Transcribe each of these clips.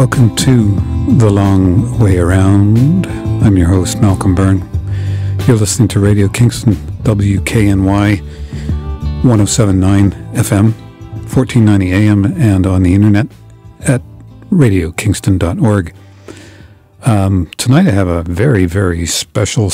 Welcome to The Long Way Around. I'm your host, Malcolm Byrne. You're listening to Radio Kingston, WKNY 107.9 FM, 1490 AM, and on the internet at radiokingston.org. Tonight I have a very, very special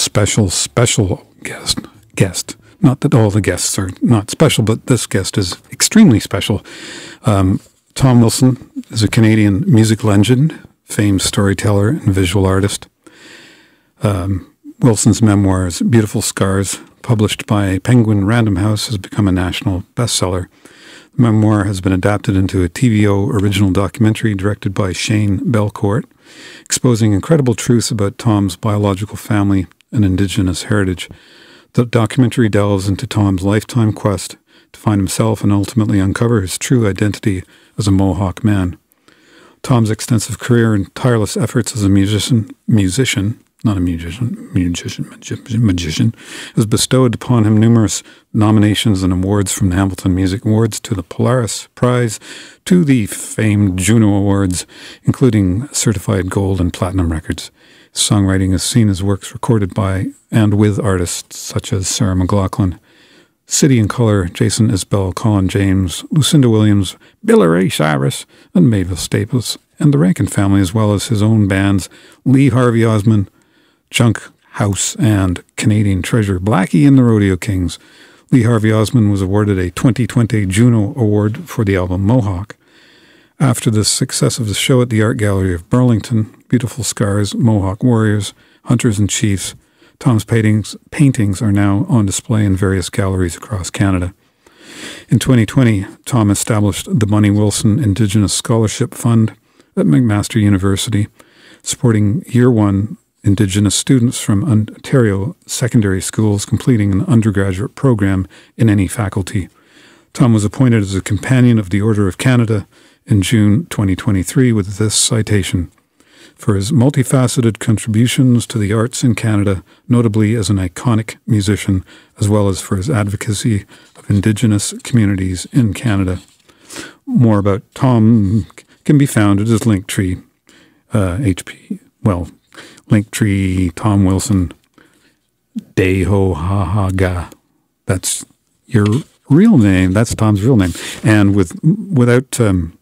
guest. Not that all the guests are not special, but this guest is extremely special. Tom Wilson is a Canadian music legend, famed storyteller and visual artist. Wilson's memoirs, Beautiful Scars, published by Penguin Random House, has become a national bestseller. The memoir has been adapted into a TVO original documentary directed by Shane Belcourt, exposing incredible truths about Tom's biological family and Indigenous heritage. The documentary delves into Tom's lifetime quest to find himself and ultimately uncover his true identity as a Mohawk man. Tom's extensive career and tireless efforts as a magician, has bestowed upon him numerous nominations and awards, from the Hamilton Music Awards to the Polaris Prize to the famed Juno Awards, including certified gold and platinum records. His songwriting has seen his works recorded by and with artists such as Sarah McLachlan, City and Colour, Jason Isbell, Colin James, Lucinda Williams, Billy Ray Cyrus, and Mavis Staples, and the Rankin family, as well as his own bands, Lee Harvey Osmond, Junk House, and Canadian treasure Blackie and the Rodeo Kings. Lee Harvey Osmond was awarded a 2020 Juno Award for the album Mohawk. After the success of the show at the Art Gallery of Burlington, Beautiful Scars, Mohawk Warriors, Hunters and Chiefs, Tom's paintings are now on display in various galleries across Canada. In 2020, Tom established the Bunny Wilson Indigenous Scholarship Fund at McMaster University, supporting Year 1 Indigenous students from Ontario secondary schools completing an undergraduate program in any faculty. Tom was appointed as a Companion of the Order of Canada in June 2023 with this citation: for his multifaceted contributions to the arts in Canada, notably as an iconic musician, as well as for his advocacy of Indigenous communities in Canada. More about Tom can be found at his Linktree, Linktree, Tom Wilson, Tehoh'ahake. That's your real name. That's Tom's real name. And without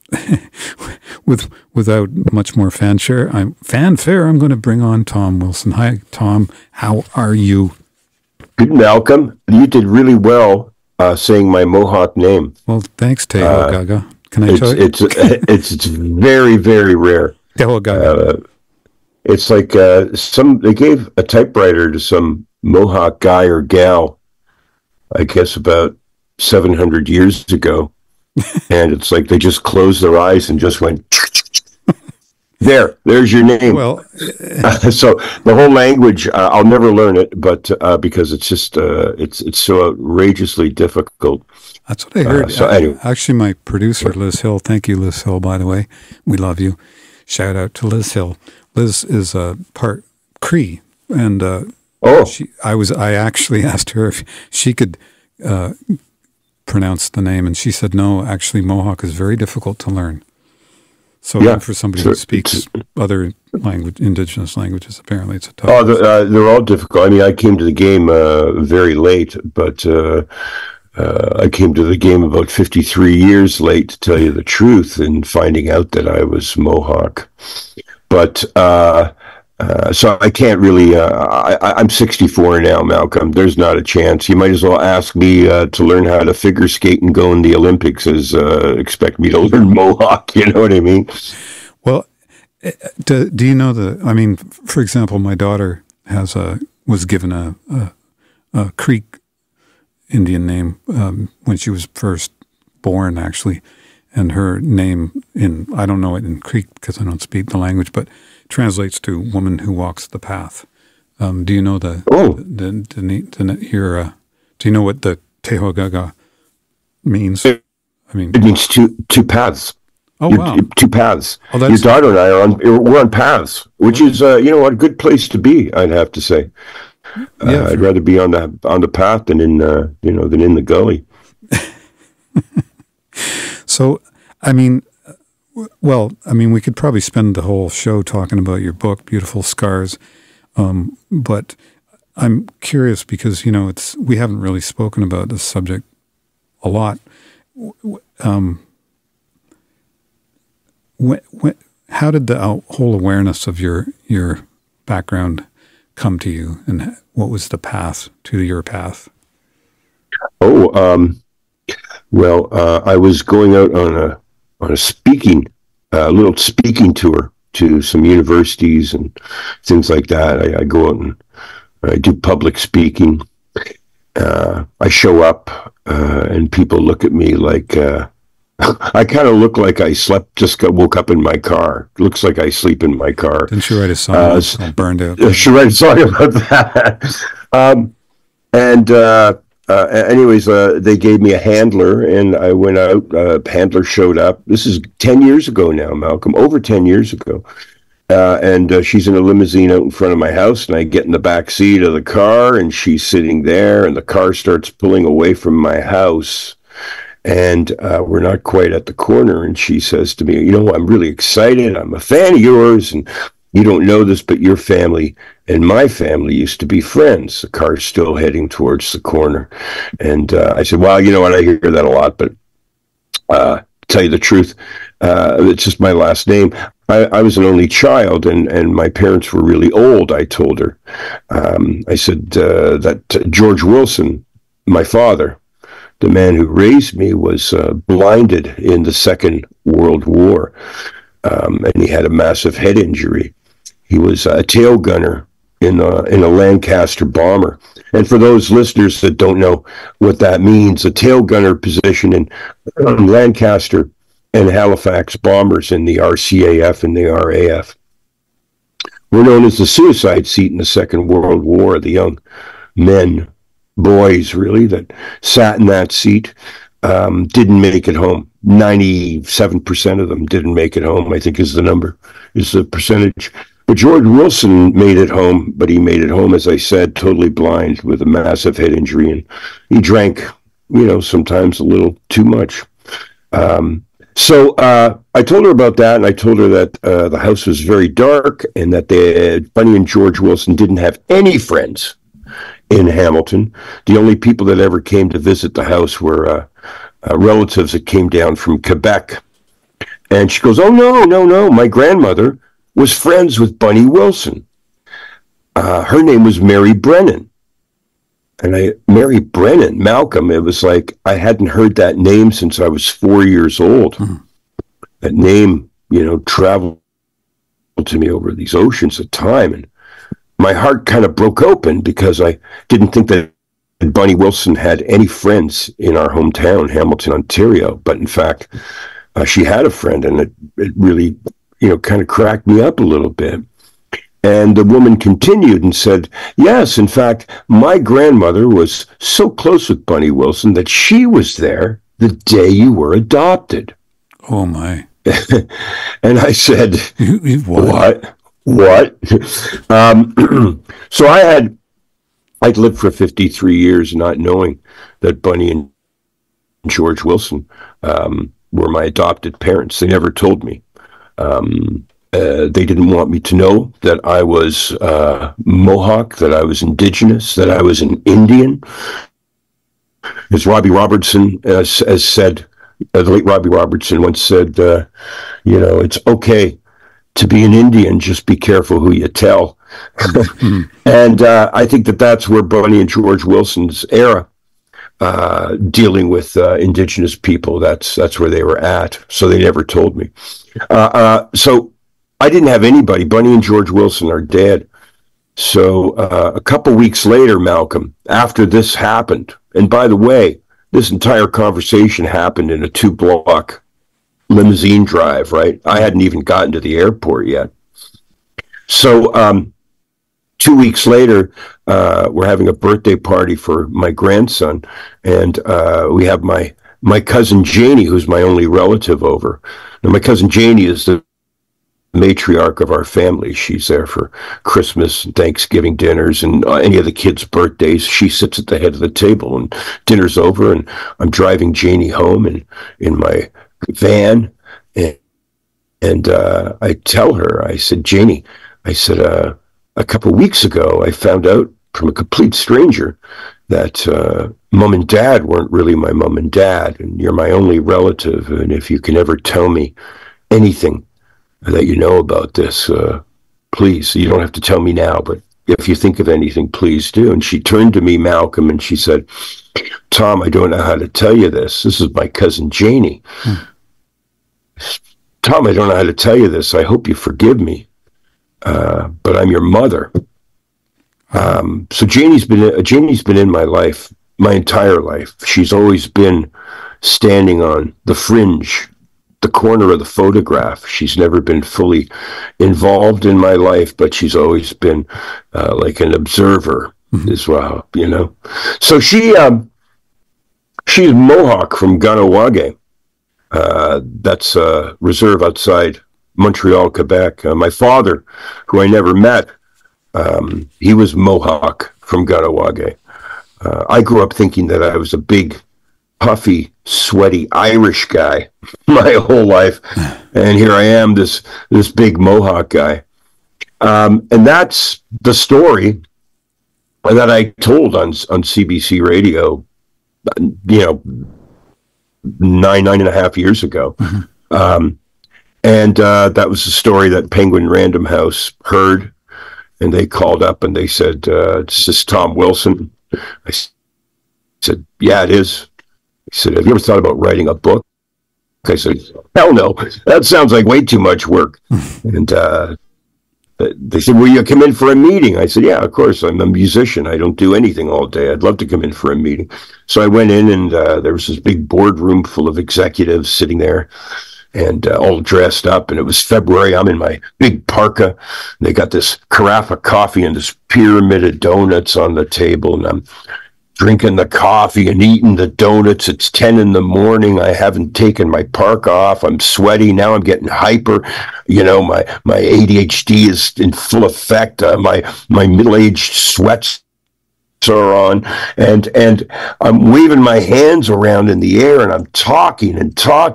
much more fanfare, I'm going to bring on Tom Wilson. Hi, Tom. How are you? Good, Malcolm. You did really well saying my Mohawk name. Well, thanks, Tehoh'ahake. Can I tell you? It's very, very rare. Tehoh'ahake. It's like they gave a typewriter to some Mohawk guy or gal, I guess about 700 years ago. And it's like they just closed their eyes and just went, there's your name. Well, so the whole language, I'll never learn it, but because it's just, it's so outrageously difficult. That's what I heard. Anyway. Actually, my producer, Liz Hill, thank you, Liz Hill, by the way. We love you. Shout out to Liz Hill. Liz is part Cree, and I actually asked her if she could pronounce the name, and she said no. Actually, Mohawk is very difficult to learn. So even for somebody who speaks other Indigenous languages, apparently it's a tough. They're all difficult. I mean, I came to the game very late, but I came to the game about 53 years late, to tell you the truth, in finding out that I was Mohawk. But so I can't really. I'm 64 now, Malcolm. There's not a chance. You might as well ask me to learn how to figure skate and go in the Olympics as expect me to learn Mohawk. You know what I mean? Well, do you know I mean, for example, my daughter was given a Creek Indian name when she was first born, actually. And her name I don't know it in Creek because I don't speak the language, but translates to woman who walks the path. Do you know do you know what the Tehoh'ahake means? I mean, it means two paths. Oh, wow. Two paths. Oh, your daughter and I we're on paths, which is a good place to be, I'd have to say. Yeah, I'd rather be on the path than in the gully. So, I mean, Well, I mean, we could probably spend the whole show talking about your book, Beautiful Scars. But I'm curious because, we haven't really spoken about this subject a lot. How did the whole awareness of your background come to you, and what was the path to your path? Well, I was going out on a speaking, little speaking tour to some universities and things like that. I go out and I do public speaking. I show up, and people look at me like I kind of look like I woke up in my car. Looks like I sleep in my car. Didn't you write a song called Burned Out? I should write a song about that. Anyways, they gave me a handler, and I went out. Handler showed up. This is 10 years ago now, Malcolm, over 10 years ago. And she's in a limousine out in front of my house, and I get in the back seat of the car, and she's sitting there, and the car starts pulling away from my house. And we're not quite at the corner, and she says to me, I'm really excited. I'm a fan of yours, and you don't know this, but your family and my family used to be friends. The car's still heading towards the corner. And I said, well, you know what? I hear that a lot, but tell you the truth, it's just my last name. I was an only child, and my parents were really old, I told her. I said that George Wilson, my father, the man who raised me, was blinded in the Second World War, and he had a massive head injury. He was a tail gunner in a Lancaster bomber. And for those listeners that don't know what that means, a tail gunner position in Lancaster and Halifax bombers in the RCAF and the RAF were known as the suicide seat in the Second World War. The young men, boys really, that sat in that seat didn't make it home. 97% of them didn't make it home, I think is the percentage. But George Wilson made it home, but he made it home, as I said, totally blind with a massive head injury. And he drank, sometimes a little too much. So I told her about that, and I told her that the house was very dark and that Bunny and George Wilson didn't have any friends in Hamilton. The only people that ever came to visit the house were relatives that came down from Quebec. And she goes, oh, no. My grandmother was friends with Bunny Wilson. Her name was Mary Brennan. And Mary Brennan, Malcolm, it was like I hadn't heard that name since I was 4 years old. Mm-hmm. That name, traveled to me over these oceans of time. And my heart kind of broke open because I didn't think that Bunny Wilson had any friends in our hometown, Hamilton, Ontario. But in fact, she had a friend, and it really, kind of cracked me up a little bit. And the woman continued and said, yes, in fact, my grandmother was so close with Bunny Wilson that she was there the day you were adopted. Oh, my. And I said, what? So I'd lived for 53 years not knowing that Bunny and George Wilson were my adopted parents. They never told me. They didn't want me to know that I was Mohawk, that I was Indigenous, that I was an Indian. As Robbie Robertson has said, the late Robbie Robertson once said, it's okay to be an Indian, just be careful who you tell. And I think that's where Bunny and George Wilson's era, dealing with Indigenous people, that's where they were at. So they never told me. So I didn't have anybody. Bunny and George Wilson are dead. So a couple weeks later, Malcolm, after this happened, and by the way, this entire conversation happened in a 2-block limousine drive, right? I hadn't even gotten to the airport yet. So 2 weeks later, we're having a birthday party for my grandson, and we have my cousin Janie, who's my only relative, over. Now, my cousin Janie is the matriarch of our family. She's there for Christmas and Thanksgiving dinners and any of the kids' birthdays. She sits at the head of the table, and dinner's over, and I'm driving Janie home in my van, and And I tell her, I said, Janie, I said, a couple of weeks ago, I found out from a complete stranger that mom and dad weren't really my mom and dad, and you're my only relative. And if you can ever tell me anything that you know about this, please, you don't have to tell me now, but if you think of anything, please do. And she turned to me, Malcolm, and she said, Tom, I don't know how to tell you this. This is my cousin Janie. Tom, I don't know how to tell you this. I hope you forgive me, but I'm your mother. So Janie's been in my life my entire life. She's always been standing on the fringe, the corner of the photograph. She's never been fully involved in my life, but she's always been like an observer as well, you know. So she's Mohawk from Ganawage. That's a reserve outside Montreal, Quebec. My father, who I never met, he was Mohawk from Ganawage. I grew up thinking that I was a big, puffy, sweaty Irish guy my whole life, and here I am, this big Mohawk guy. And that's the story that I told on CBC radio, you know, nine and a half years ago. And that was the story that Penguin Random House heard, and they called up and they said, "Is this Tom Wilson?" I said, "Yeah, it is." He said, "Have you ever thought about writing a book?" I said, "Hell no, that sounds like way too much work." And they said, "Will you come in for a meeting?" I said, "Yeah, of course. I'm a musician. I don't do anything all day. I'd love to come in for a meeting." So I went in, and there was this big boardroom full of executives sitting there, and all dressed up. And it was February. I'm in my big parka. They got this carafe of coffee and this pyramid of donuts on the table, and I'm drinking the coffee and eating the donuts. It's 10 in the morning. I haven't taken my parka off. I'm sweaty. Now I'm getting hyper. You know, my ADHD is in full effect. My middle-aged sweats are on, and I'm waving my hands around in the air, and I'm talking, and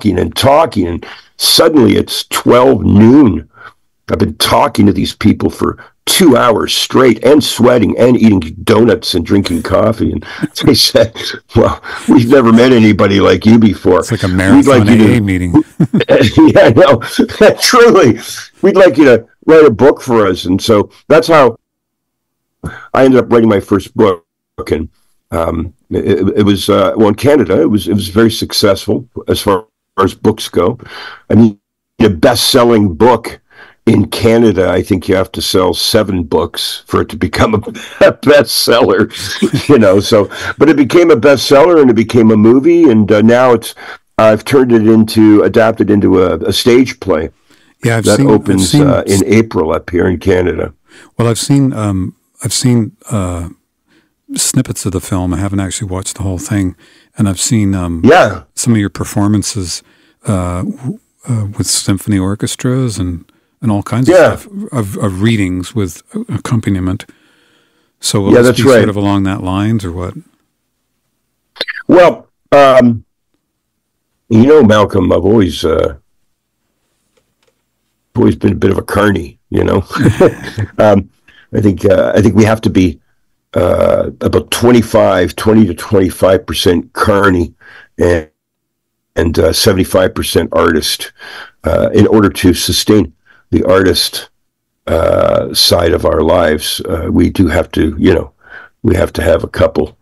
suddenly it's 12 noon. I've been talking to these people for 2 hours straight, and sweating and eating donuts and drinking coffee, and they said, "Well, we've never met anybody like you before. It's like a marathon AA meeting." Yeah, no, truly, we'd like you to write a book for us. And so that's how I ended up writing my first book, and it was well, in Canada, it was very successful as far as books go. I mean, a best-selling book in Canada, I think you have to sell 7 books for it to become a bestseller. You know, so but it became a bestseller, and it became a movie, and now I've adapted into a stage play. Yeah, that opens in April up here in Canada. Well, I've seen snippets of the film. I haven't actually watched the whole thing, and I've seen some of your performances with symphony orchestras and all kinds of stuff of readings with accompaniment. So will this be sort of along that lines, or what? Well, you know, Malcolm, I've always been a bit of a carny. You know, I think we have to be about 20 to 25% carny and 75% artist in order to sustain the artist side of our lives. We do have to, you know, we have to have a couple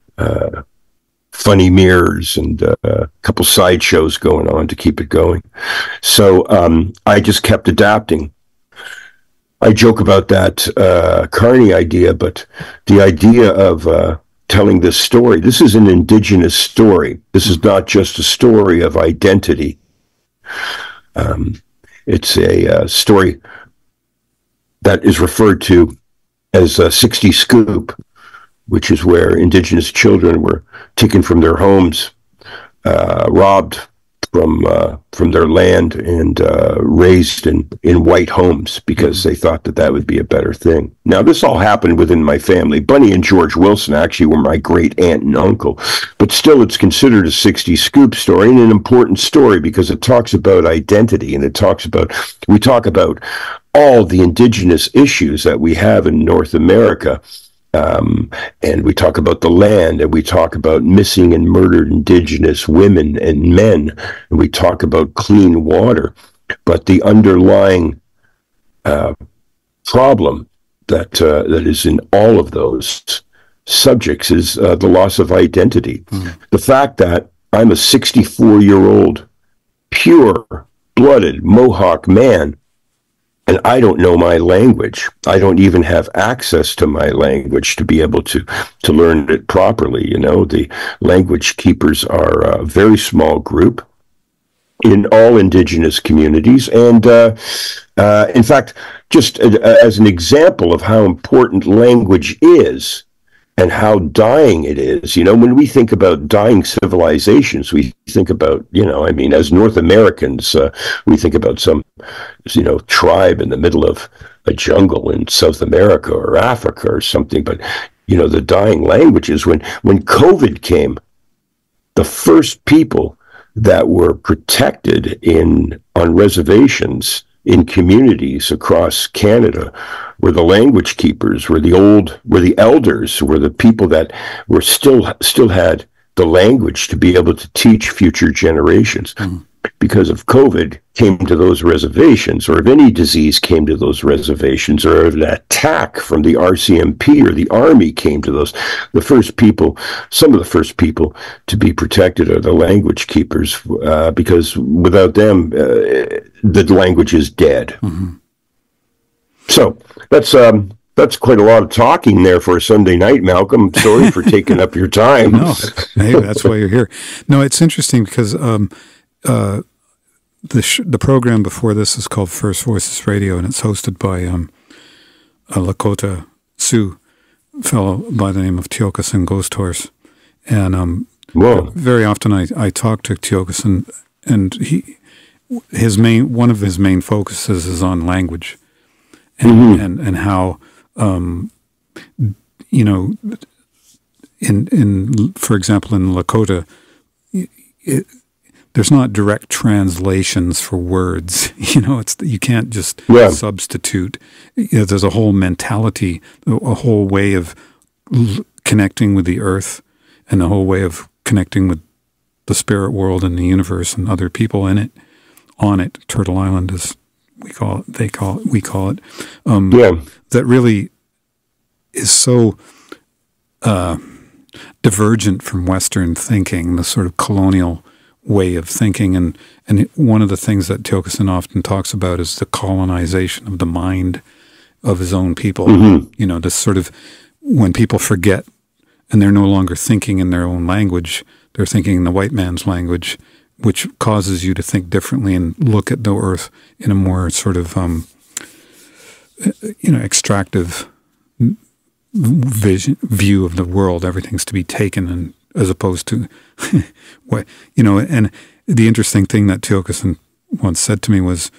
funny mirrors and a couple sideshows going on to keep it going. So I just kept adapting. I joke about that Carney idea, but the idea of telling this story, this is an Indigenous story. This is not just a story of identity. It's a story that is referred to as a 60 Scoop, which is where Indigenous children were taken from their homes, robbed, from their land and raised in white homes because they thought that would be a better thing. Now, this all happened within my family. Bunny and George Wilson actually were my great aunt and uncle, but still it's considered a 60s scoop story and an important story because it talks about identity and we talk about all the indigenous issues that we have in North America. And we talk about the land, and we talk about missing and murdered Indigenous women and men, and we talk about clean water. But the underlying problem that is in all of those subjects is the loss of identity. The fact that I'm a 64-year-old, pure-blooded Mohawk man, and I don't know my language. I don't even have access to my language to be able to learn it properly. You know, the language keepers are a very small group in all Indigenous communities. And in fact, just as an example of how important language is and how dying it is, you know, when we think about dying civilizations, we think about, you know, I mean, as North Americans, we think about some, you know, tribe in the middle of a jungle in South America or Africa or something. But, you know, the dying languages, when COVID came, the first people that were protected on reservations in communities across Canada were the language keepers, were the elders, were the people that were still had the language to be able to teach future generations. Because of COVID came to those reservations, or if any disease came to those reservations, or if an attack from the RCMP or the Army came to those, some of the first people to be protected are the language keepers, because without them, the language is dead. So that's quite a lot of talking there for a Sunday night, Malcolm. Sorry for taking up your time. No, hey, that's why you're here. No, it's interesting because the program before this is called First Voices Radio, and it's hosted by a Lakota Sioux fellow by the name of Tehoh'ahake Ghost Horse. And very often I talk to Tehoh'ahake, and one of his main focuses is on language and how you know, in for example in Lakota, there's not direct translations for words. You know, you can't just substitute. You know, there's a whole mentality, a whole way of connecting with the earth, and a whole way of connecting with the spirit world and the universe and other people in it. On it, Turtle Island is we call it. That really is so divergent from Western thinking, the sort of colonial way of thinking. And one of the things that Tehoh'ahake often talks about is the colonization of the mind of his own people. You know, this sort of, when people forget and they're no longer thinking in their own language, they're thinking in the white man's language, which causes you to think differently and look at the earth in a more sort of, you know, extractive view of the world. Everything's to be taken, and as opposed to what, you know. And the interesting thing that Tehoh'ahake once said to me was,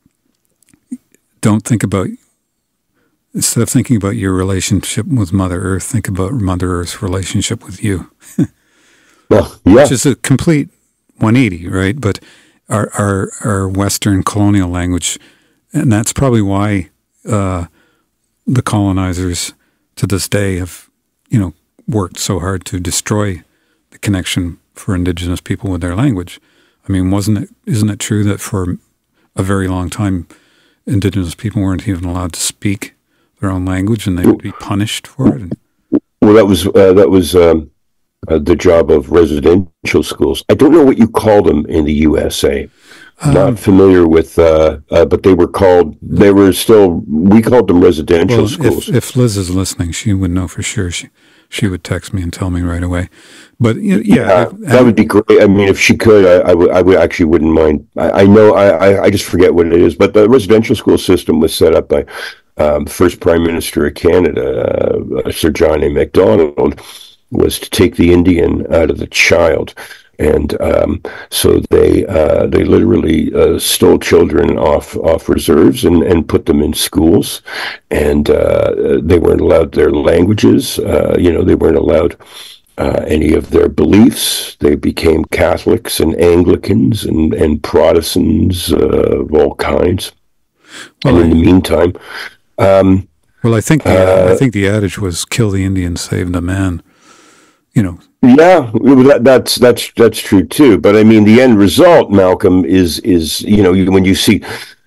instead of thinking about your relationship with Mother Earth, think about Mother Earth's relationship with you. Well, yeah. Which is a complete 180, right? But our Western colonial language, and that's probably why the colonizers to this day have, you know, worked so hard to destroy the connection for Indigenous people with their language. I mean, isn't it true that for a very long time, Indigenous people weren't even allowed to speak their own language, and they would be punished for it? Well, that was the job of residential schools. I don't know what you call them in the USA. Not familiar with, but we called them residential schools. If Liz is listening, she would know for sure. She would text me and tell me right away. But yeah, that would be great. I mean, if she could, I would actually wouldn't mind. I know I just forget what it is, but the residential school system was set up by first Prime Minister of Canada, Sir John A. Macdonald, was to take the Indian out of the child. And so they literally stole children off reserves and put them in schools, and they weren't allowed their languages. They weren't allowed any of their beliefs. They became Catholics and Anglicans and Protestants of all kinds. Well, and in the meantime, I think the adage was "kill the Indian, save the man." Yeah, that's true too. But I mean, the end result, Malcolm, is when you see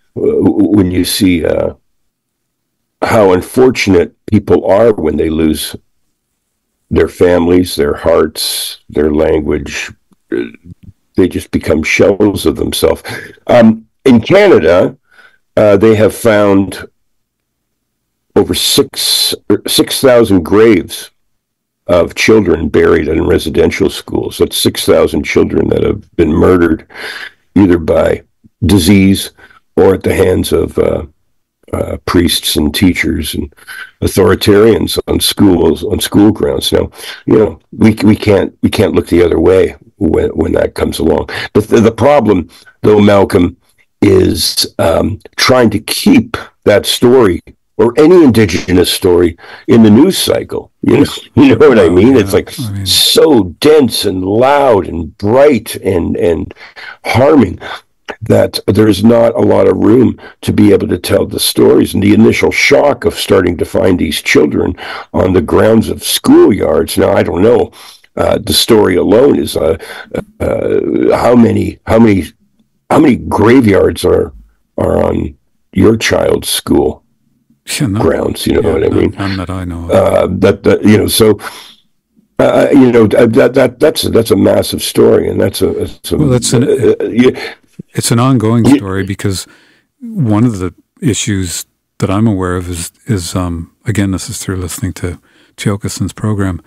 how unfortunate people are when they lose their families, their hearts, their language, they just become shells of themselves. In Canada, they have found over 6,000 graves of children buried in residential schools. That's 6,000 children that have been murdered either by disease or at the hands of priests and teachers and authoritarians on school grounds. Now, we can't look the other way when that comes along. The problem, though, Malcolm, is trying to keep that story or any Indigenous story in the news cycle. You know what I mean? Yeah, it's so dense and loud and bright and harming that there's not a lot of room to be able to tell the stories. And the initial shock of starting to find these children on the grounds of schoolyards. Now, I don't know. The story alone is how many graveyards are on your child's school grounds? What I mean? None that I know of. That's a massive story, and it's an ongoing story because one of the issues that I'm aware of is again, this is through listening to Tehoh'ahake's program.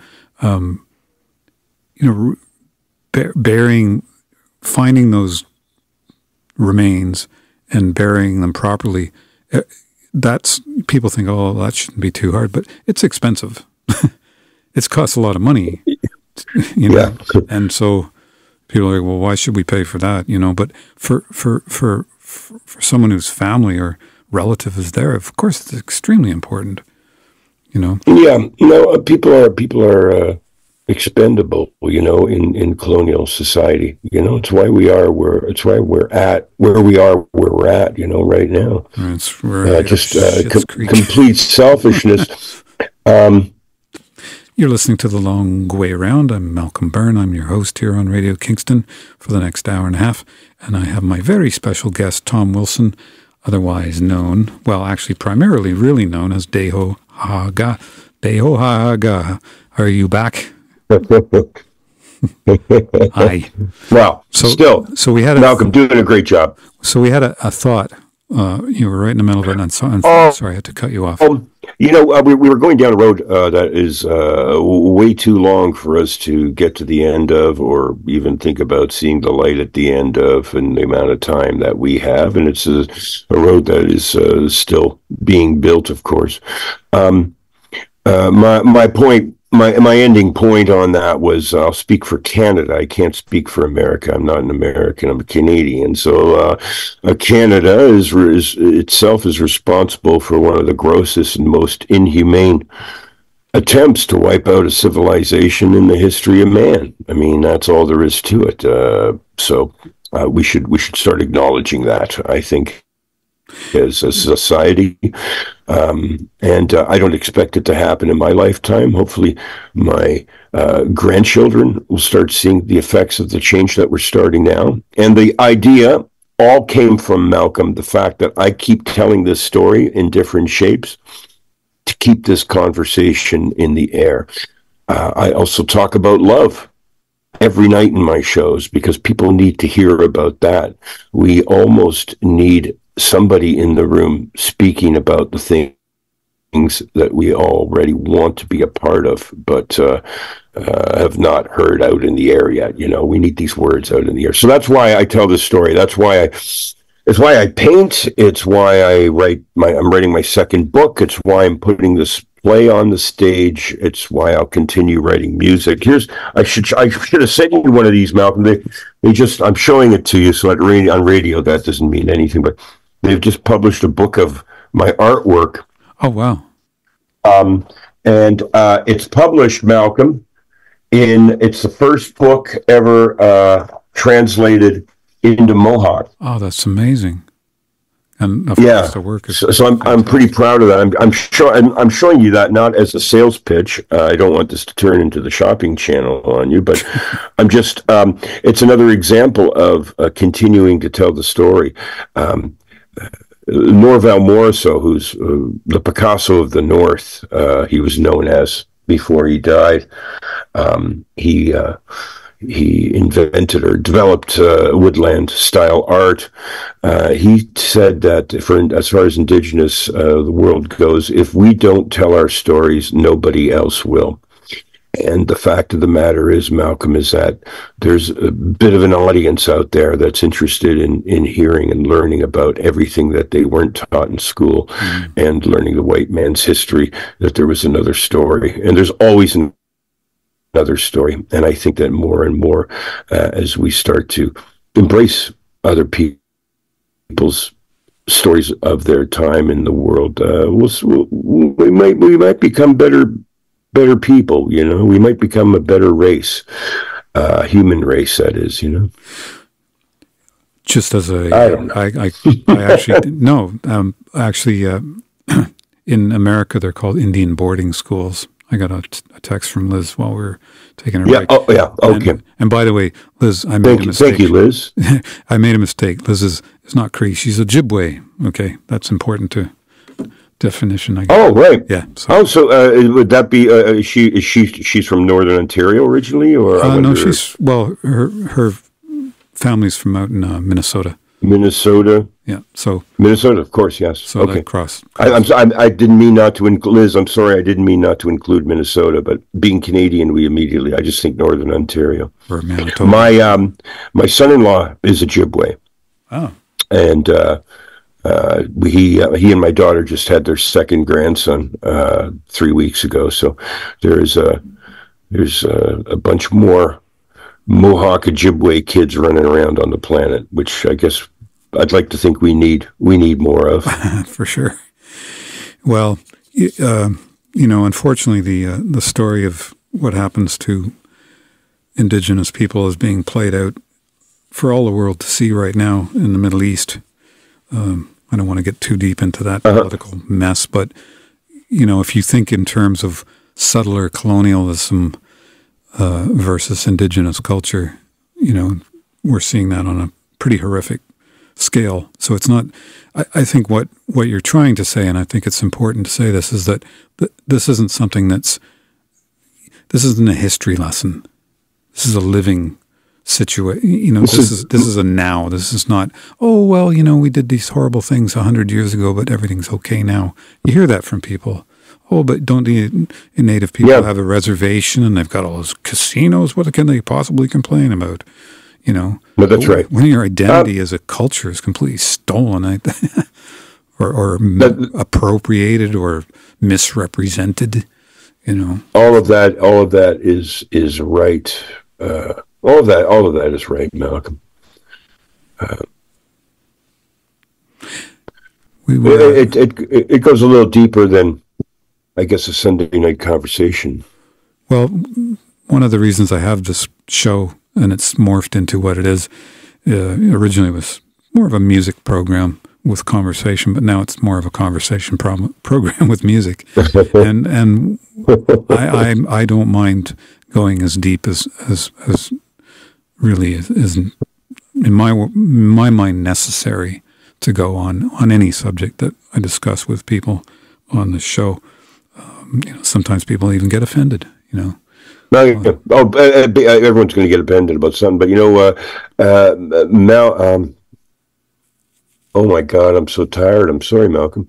Finding those remains and burying them properly. That's, people think, oh, that shouldn't be too hard, but it's expensive. It's costs a lot of money, Yeah. And so people are like, well, why should we pay for that? But for someone whose family or relative is there, of course, it's extremely important. Yeah. No, people are expendable, in colonial society. It's why we're at where we are, where we're at, right now. Complete selfishness. You're listening to The Long Way Around. I'm Malcolm Byrne. I'm your host here on Radio Kingston for the next hour and a half. And I have my very special guest, Tom Wilson, otherwise known, well, actually primarily really known as Tehoh'ahake. Tehoh'ahake. Are you back? Hi. Wow. So we had Malcolm doing a great job. So we had a thought. You were right in the middle of it, and sorry, I had to cut you off. We were going down a road that is way too long for us to get to the end of, or even think about seeing the light at the end of, in the amount of time that we have. And it's a road that is still being built, of course. My point. My ending point on that was, I'll speak for Canada. I can't speak for America. I'm not an American. I'm a Canadian. So Canada is responsible for one of the grossest and most inhumane attempts to wipe out a civilization in the history of man. I mean, that's all there is to it. So we should start acknowledging that, I think, as a society. And I don't expect it to happen in my lifetime. Hopefully my grandchildren will start seeing the effects of the change that we're starting now. And the idea all came from, Malcolm, the fact that I keep telling this story in different shapes to keep this conversation in the air. I also talk about love every night in my shows because people need to hear about that. We almost need somebody in the room speaking about the things that we already want to be a part of, but have not heard out in the air yet. We need these words out in the air. So that's why I tell this story. It's why I paint. It's why I'm writing my second book. It's why I'm putting this play on the stage. It's why I'll continue writing music. I should have sent you one of these, Malcolm. They just, I'm showing it to you, so on radio that doesn't mean anything, but they've just published a book of my artwork. Oh, wow. And it's published, Malcolm, it's the first book ever translated into Mohawk. Oh, that's amazing. And of course the work is so I'm pretty proud of that. I'm showing you that not as a sales pitch. I don't want this to turn into the shopping channel on you, but I'm just it's another example of continuing to tell the story. Norval Morrisseau, who's the Picasso of the North, he was known as before he died. He invented or developed woodland style art. He said that as far as Indigenous the world goes, if we don't tell our stories, nobody else will. And the fact of the matter is, Malcolm, is that there's a bit of an audience out there that's interested in hearing and learning about everything that they weren't taught in school, and learning the white man's history, that there was another story. And there's always another story. And I think that more and more, as we start to embrace other people's stories of their time in the world, we might become better people. We might become a better race, human race, that is. Just as I actually no, actually in America they're called Indian boarding schools. I got a text from Liz while we were taking a break. Oh, yeah. Okay. And by the way, Liz, I made a mistake. Thank you, Liz. I made a mistake. Liz is not Cree. She's a Ojibwe. Okay, that's important to definition. I guess. Oh, right. Yeah. So would that be? She's from Northern Ontario originally, or no? Her family's from out in Minnesota. Minnesota. Yeah. So Minnesota, of course, yes. So okay. That cross. I didn't mean not to include Liz. I'm sorry, I didn't mean not to include Minnesota, but being Canadian, I just think Northern Ontario. Or Manitoba. My son-in-law is Ojibwe. Oh. And he and my daughter just had their second grandson 3 weeks ago. So there's a bunch more Mohawk Ojibwe kids running around on the planet, which I guess I'd like to think we need more of. For sure. Well, unfortunately, the story of what happens to Indigenous people is being played out for all the world to see right now in the Middle East. I don't want to get too deep into that political mess, but if you think in terms of settler colonialism versus Indigenous culture, we're seeing that on a pretty horrific scale. So it's not. I think what you're trying to say, and I think it's important to say this, is that this isn't something this isn't a history lesson. This is a living situation. This is a now. This is not, we did these horrible things 100 years ago, but everything's okay now. You hear that from people. Oh, but don't the Native people have a reservation and they've got all those casinos? What can they possibly complain about? No, that's right. When your identity as a culture is completely stolen, or appropriated or misrepresented, all of that is right. All of that is right, Malcolm. It goes a little deeper than, I guess, a Sunday night conversation. Well, one of the reasons I have this show, and it's morphed into what it is, originally was more of a music program with conversation, but now it's more of a conversation program with music. and I don't mind going as deep as really is in my mind necessary to go on any subject that I discuss with people on the show. Sometimes people even get offended. Everyone's going to get offended about something, but Mel. Oh my God, I'm so tired. I'm sorry, Malcolm.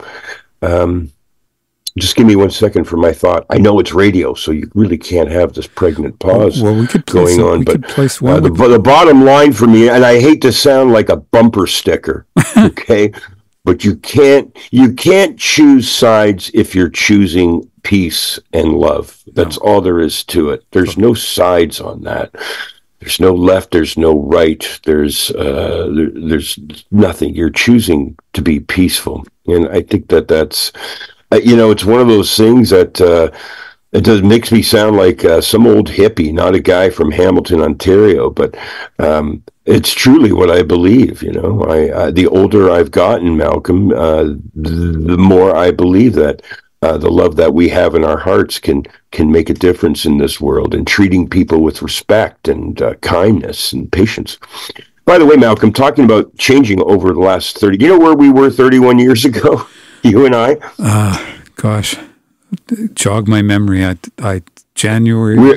Just give me 1 second for my thought. I know it's radio, so you really can't have this pregnant pause we could going on. But the bottom line for me, and I hate to sound like a bumper sticker, okay, but you can't choose sides if you're choosing peace and love. That's all there is to it. There's no sides on that. There's no left, there's no right, there's nothing. You're choosing to be peaceful, and I think that's it's one of those things that makes me sound like some old hippie, not a guy from Hamilton, Ontario, but it's truly what I believe. The older I've gotten, Malcolm, the more I believe that the love that we have in our hearts can make a difference in this world, and treating people with respect and kindness and patience. By the way, Malcolm, talking about changing over the last 30, you know where we were 31 years ago, you and I? Gosh, jog my memory. January we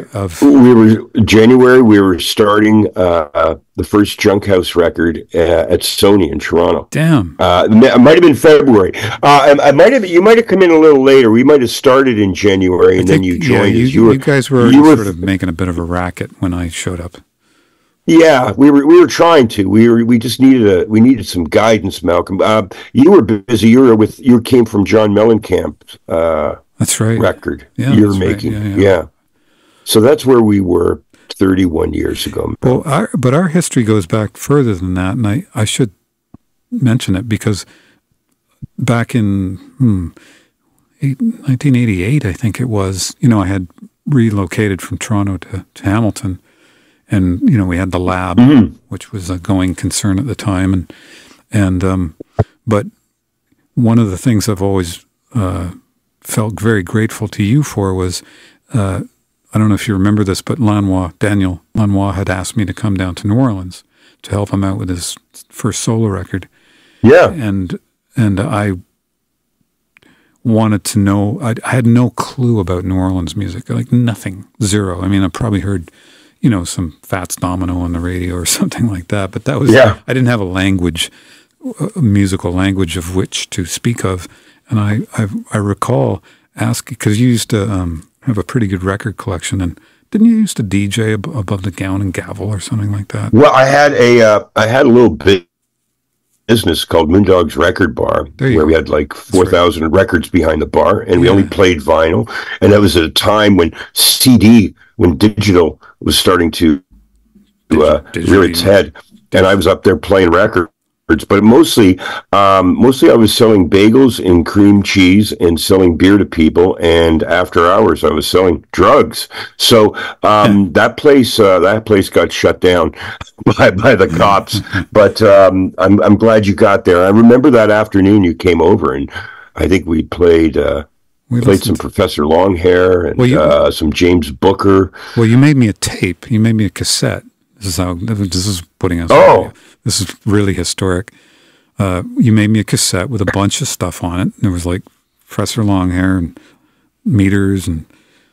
were starting the first Junk House record at Sony in Toronto. Damn. It might have been February. You might have come in a little later. We might have started in January, and then you joined us. You guys were sort of making a bit of a racket when I showed up. Yeah, we were trying to. We just needed some guidance, Malcolm. You were busy. You came from John Mellencamp. That's right. Record you're making. Right. Yeah. So that's where we were 31 years ago. Well, our history goes back further than that, and I should mention it because back in 1988, I think it was, I had relocated from Toronto to Hamilton, and, we had the lab, which was a going concern at the time. But one of the things I've always felt very grateful to you for was, I don't know if you remember this, but Daniel Lanois had asked me to come down to New Orleans to help him out with his first solo record. Yeah. And I wanted to know, I had no clue about New Orleans music, like nothing, zero. I mean, I probably heard, some Fats Domino on the radio or something like that, but that was, I didn't have a musical language of which to speak of. And I recall asking, because you used to have a pretty good record collection, and didn't you used to DJ above the Gown and Gavel or something like that? Well, I had a little business called Moondog's Record Bar, where we had like 4,000 records behind the bar, and we only played vinyl. And that was at a time when digital was starting to rear its head, and I was up there playing records. But mostly I was selling bagels and cream cheese and selling beer to people. And after hours, I was selling drugs. So that place got shut down by the cops. But I'm glad you got there. I remember that afternoon you came over, and I think we played some Professor Longhair and some James Booker. Well, you made me a tape. You made me a cassette. This is putting us. This is really historic. You made me a cassette with a bunch of stuff on it. There was like Professor Longhair and meters and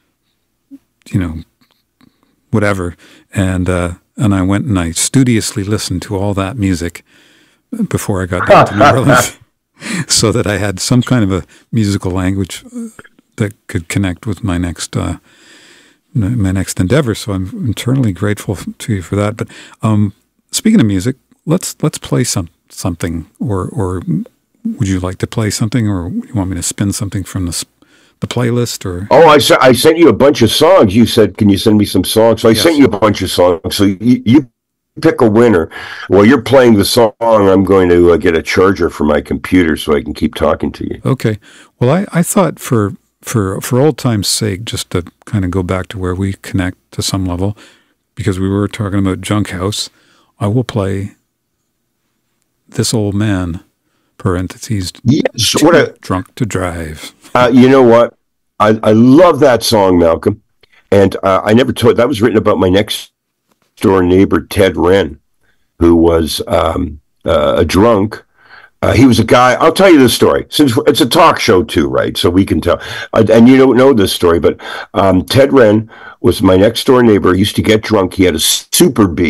whatever. And I went and I studiously listened to all that music before I got down to New Orleans, so that I had some kind of a musical language that could connect with my next endeavor. So I'm eternally grateful to you for that. But speaking of music, let's play something, or would you like to play something, or you want me to spin something from the playlist? Or I sent you a bunch of songs. You said, can you send me some songs? So I sent you a bunch of songs. So you pick a winner. While you're playing the song, I'm going to get a charger for my computer so I can keep talking to you. Okay. Well, I thought for old time's sake, just to kind of go back to where we connect to some level, because we were talking about Junk House, I will play This Old Man, parentheses, yes, Drunk to Drive. You know what? I love that song, Malcolm. And I never told, that was written about my next door neighbor, Ted Wren, who was a drunk. He was a guy, I'll tell you this story, since it's a talk show too, right? So we can tell. And you don't know this story, but Ted Wren was my next door neighbor. He used to get drunk. He had a Super B.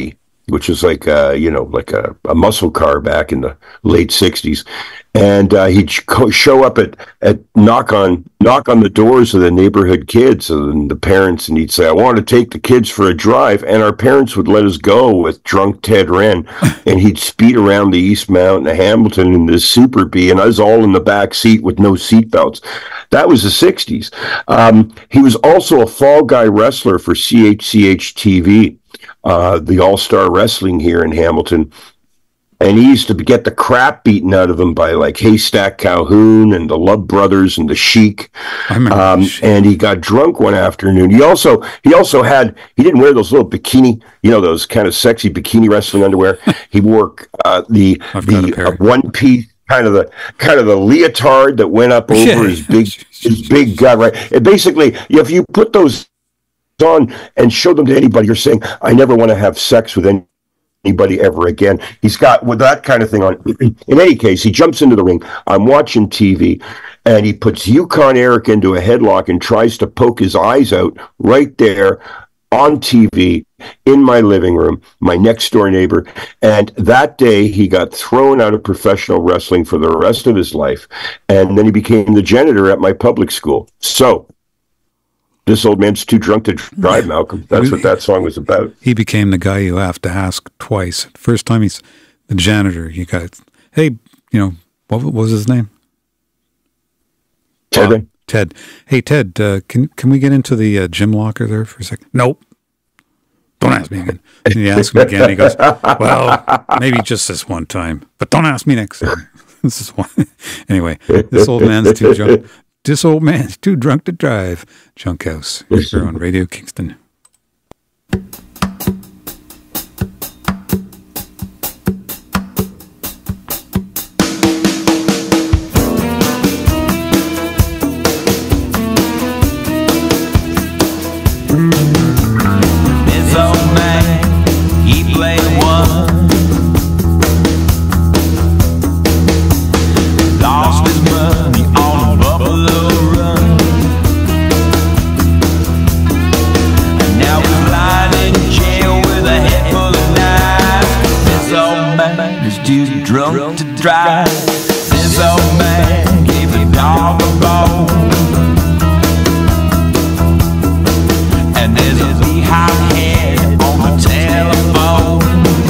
which is like like a muscle car back in the late '60s. And he'd show up at knock on the doors of the neighborhood kids and the parents, and he'd say, "I want to take the kids for a drive," and our parents would let us go with drunk Ted Wren, and he'd speed around the East Mountain of Hamilton in this Super Bee, and I was all in the back seat with no seatbelts. That was the '60s. He was also a Fall Guy wrestler for CHCH TV, the All-Star Wrestling here in Hamilton. And he used to get the crap beaten out of him by like Haystack Calhoun and the Love Brothers and the Sheik. I remember and he got drunk one afternoon. He didn't wear those little bikini, those kind of sexy bikini wrestling underwear. He wore the one piece kind of the leotard that went up over his big gut, right? And basically, if you put those on and show them to anybody, you're saying, I never want to have sex with anybody ever again. He's got with that kind of thing on. In any case, he jumps into the ring. I'm watching TV, and he puts Yukon Eric into a headlock and tries to poke his eyes out right there on TV in my living room, my next door neighbor. And that day he got thrown out of professional wrestling for the rest of his life. And then he became the janitor at my public school. So this old man's too drunk to drive, Malcolm. That's what that song was about. He became the guy you have to ask twice. First time he's the janitor. You got, hey, what was his name? Ted. Ted. Hey, Ted, can we get into the gym locker there for a second? Nope. Don't ask me again. And you ask him again. He goes, well, maybe just this one time, but don't ask me next time. This is one. Anyway, this old man's too drunk. This old man's too drunk to drive. Junk House here on Radio Kingston. This old man, he played one, lost his money on a Buffalo Run, and now he's lying in jail with a head full of knives. This old man is too drunk to drive. This old man gave the dog a bone, and there's a beehive head on the telephone.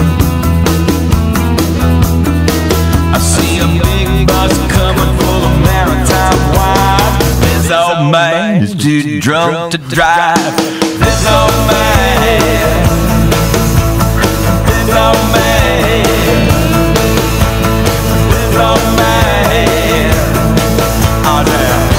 I see a big bus coming full of maritime wine. This old man is too drunk to drive. This old man, this old man, this old man, oh damn.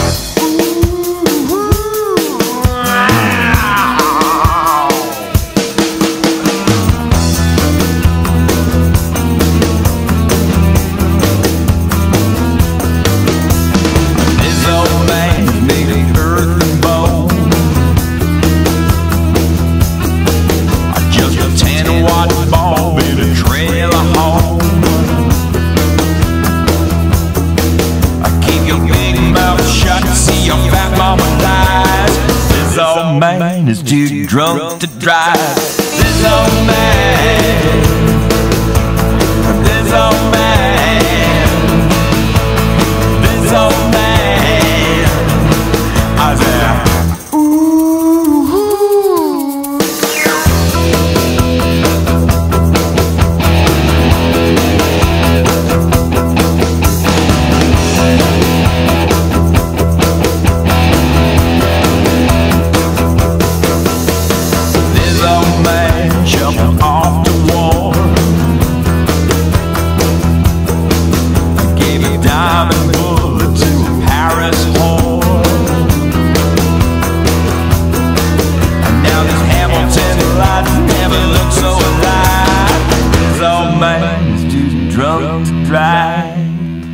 Man is too drunk to drive. This old man, this old man, this old man, I said, ooh. Jumping off the wall, gave a diamond bullet to Harris Hall, and now this Hamilton light never looks so alive. This old man is too drunk to drive.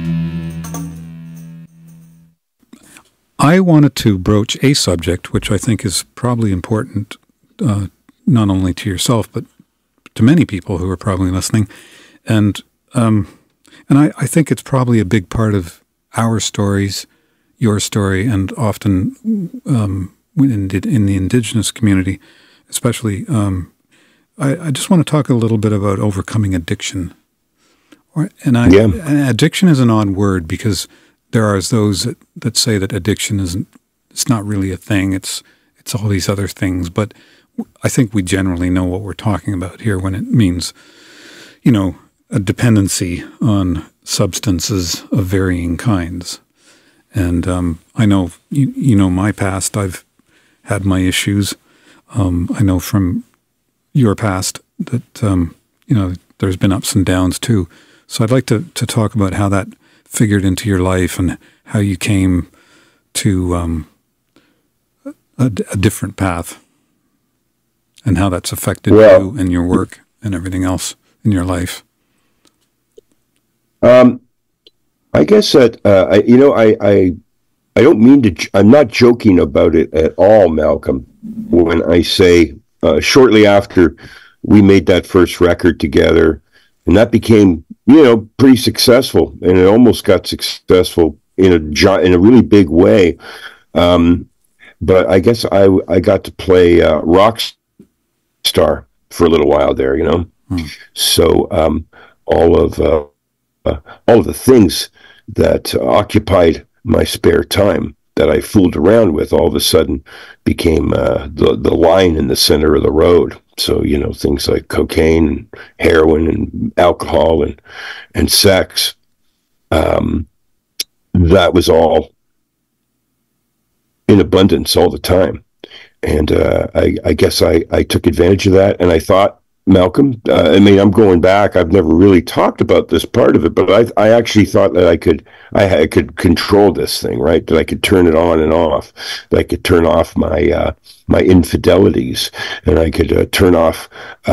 I wanted to broach a subject which I think is probably important, not only to yourself, but to many people who are probably listening. And I think it's probably a big part of our stories, your story, and often in the Indigenous community, especially I just want to talk a little bit about overcoming addiction. And addiction is an odd word because there are those that say that addiction it's not really a thing. It's all these other things. But I think we generally know what we're talking about here when it means, a dependency on substances of varying kinds. And I know, you know my past. I've had my issues. I know from your past that, there's been ups and downs too. So I'd like to talk about how that figured into your life and how you came to a different path and how that's affected you and your work and everything else in your life. I guess that, I don't mean to, I'm not joking about it at all, Malcolm, when I say shortly after we made that first record together, and that became, pretty successful, and it almost got successful in a really big way. But I guess I got to play rock star for a little while there, So all of the things that occupied my spare time that I fooled around with all of a sudden became the line in the center of the road. So, things like cocaine and heroin and alcohol and sex, that was all in abundance all the time. And I guess I took advantage of that. And I thought, Malcolm, I'm going back. I've never really talked about this part of it, but I actually thought that I could control this thing, right? That I could turn it on and off. That I could turn off my infidelities, and I could turn off,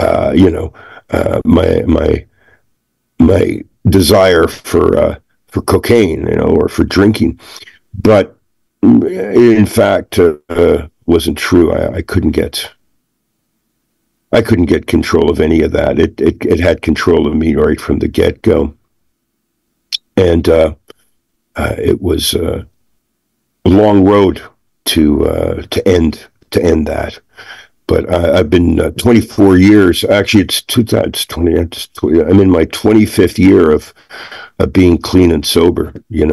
my desire for cocaine, or for drinking. But in fact, wasn't true. I couldn't get control of any of that. It had control of me right from the get-go. And it was a long road to end that. But I've been 24 years. Actually, it's 2020. I'm in my 25th year of being clean and sober.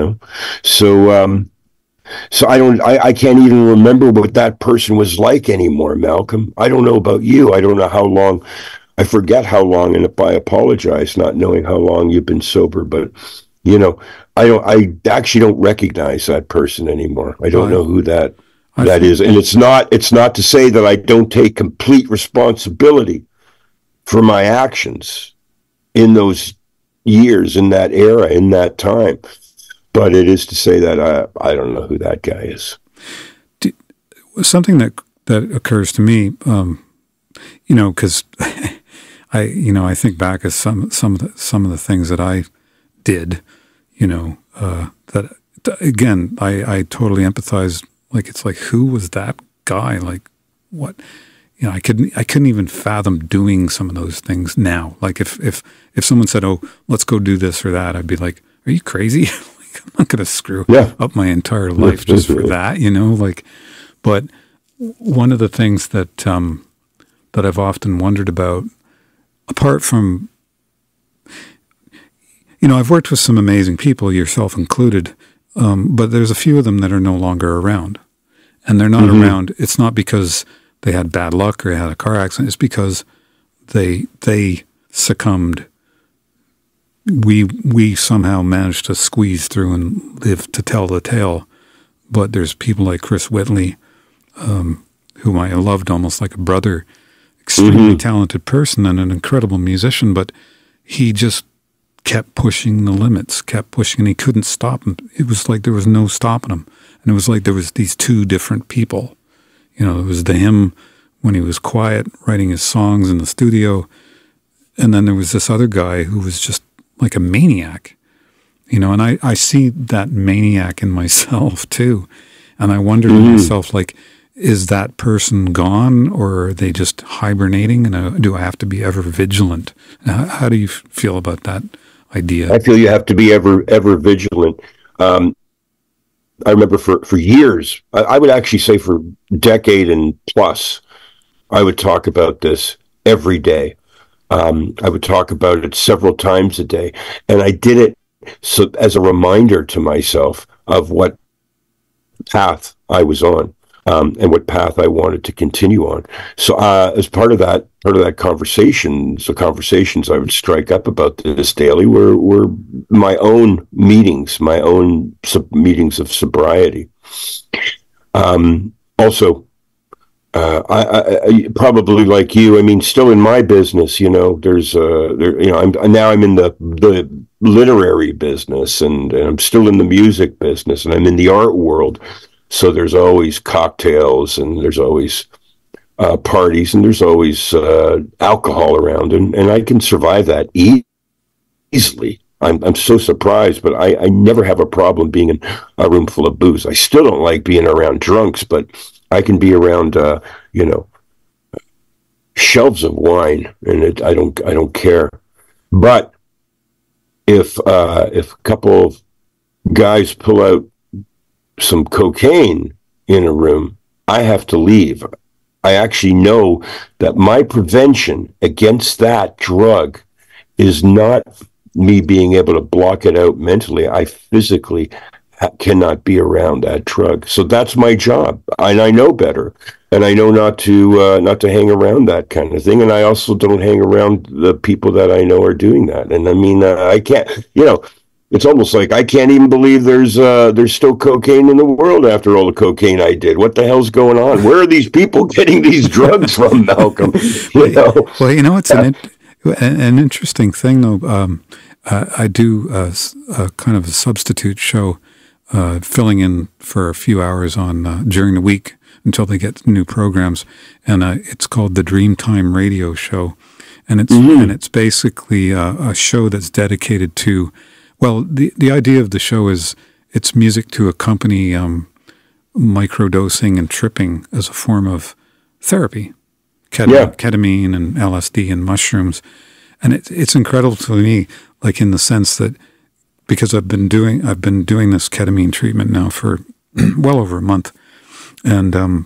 So I can't even remember what that person was like anymore, Malcolm. I don't know about you. I don't know how long. I forget how long, and I apologize not knowing how long you've been sober. But I actually don't recognize that person anymore. I don't know who that is, and it's not to say that I don't take complete responsibility for my actions in those years, in that era, in that time. But it is to say that I don't know who that guy is. Something that occurs to me, because I think back at some of the things that I did, that again I totally empathize. Like it's like, who was that guy? Like what? I couldn't even fathom doing some of those things now. Like if someone said, "Oh, let's go do this or that," I'd be like, "Are you crazy?" I'm not going to screw up my entire life just for that, But one of the things that that I've often wondered about, apart from, I've worked with some amazing people, yourself included, but there's a few of them that are no longer around, and they're not around. It's not because they had bad luck or had a car accident. It's because they succumbed. We somehow managed to squeeze through and live to tell the tale. But there's people like Chris Whitley, whom I loved almost like a brother, extremely talented person and an incredible musician, but he just kept pushing the limits, and he couldn't stop him. It was like there was no stopping him. And it was like there was these two different people. It was him when he was quiet, writing his songs in the studio, and then there was this other guy who was just like a maniac, and I see that maniac in myself too. And I wonder to myself, like, is that person gone, or are they just hibernating? And do I have to be ever vigilant? How do you feel about that idea? I feel you have to be ever vigilant. I remember for years, I would actually say for a decade and plus, I would talk about this every day. I would talk about it several times a day, and I did it so as a reminder to myself of what path I was on, and what path I wanted to continue on. So, as part of that conversation, so conversations I would strike up about this daily were my own meetings, my own meetings of sobriety. Also, I probably like you. I mean, still in my business, there's I'm in the literary business, and I'm still in the music business, and I'm in the art world. So there's always cocktails, and there's always parties, and there's always alcohol around, and I can survive that easily. I'm so surprised, but I never have a problem being in a room full of booze. I still don't like being around drunks, but I can be around shelves of wine, and I don't care. But if a couple of guys pull out some cocaine in a room, I have to leave. I actually know that my prevention against that drug is not me being able to block it out mentally. I physically cannot be around that drug. So that's my job, and I know better, and I know not to hang around that kind of thing. And I also don't hang around the people that I know are doing that. And I mean, I can't. It's almost like I can't even believe there's still cocaine in the world after all the cocaine I did. What the hell's going on? Where are these people getting these drugs from, Malcolm? Well, it's an interesting thing, though. I do a kind of a substitute show, filling in for a few hours on during the week until they get new programs, and it's called the Dreamtime Radio Show, and it's basically a show that's dedicated to. Well, the idea of the show is it's music to accompany microdosing and tripping as a form of therapy, ketamine and LSD and mushrooms, and it's incredible to me, like in the sense that because I've been doing this ketamine treatment now for well over a month, and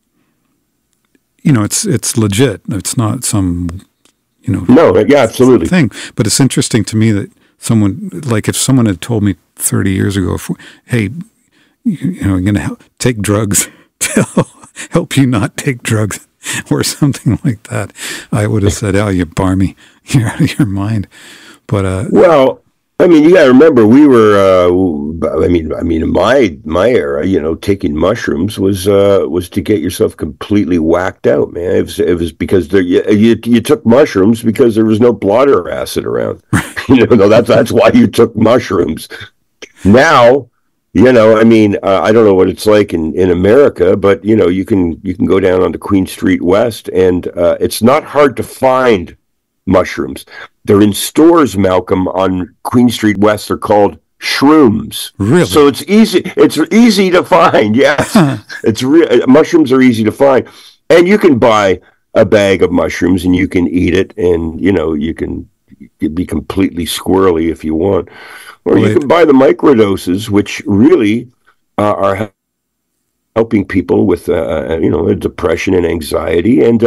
it's legit. It's not some absolutely thing, but it's interesting to me that. If someone had told me 30 years ago, hey, you're going to take drugs to help you not take drugs or something like that, I would have said, oh, you barmy, you're out of your mind. But, well, I mean, you got to remember, we were, in my era, taking mushrooms was to get yourself completely whacked out, man. It was because you took mushrooms because there was no blotter acid around. That's why you took mushrooms. Now, I don't know what it's like in America, but you can go down onto Queen Street West, and it's not hard to find mushrooms. They're in stores, Malcolm, on Queen Street West. They're called shrooms. Really? So it's easy. It's easy to find. Yes, mushrooms are easy to find, and you can buy a bag of mushrooms and you can eat it, and you can be completely squirrely if you want, or you can buy the microdoses, which really are helping people with depression and anxiety, and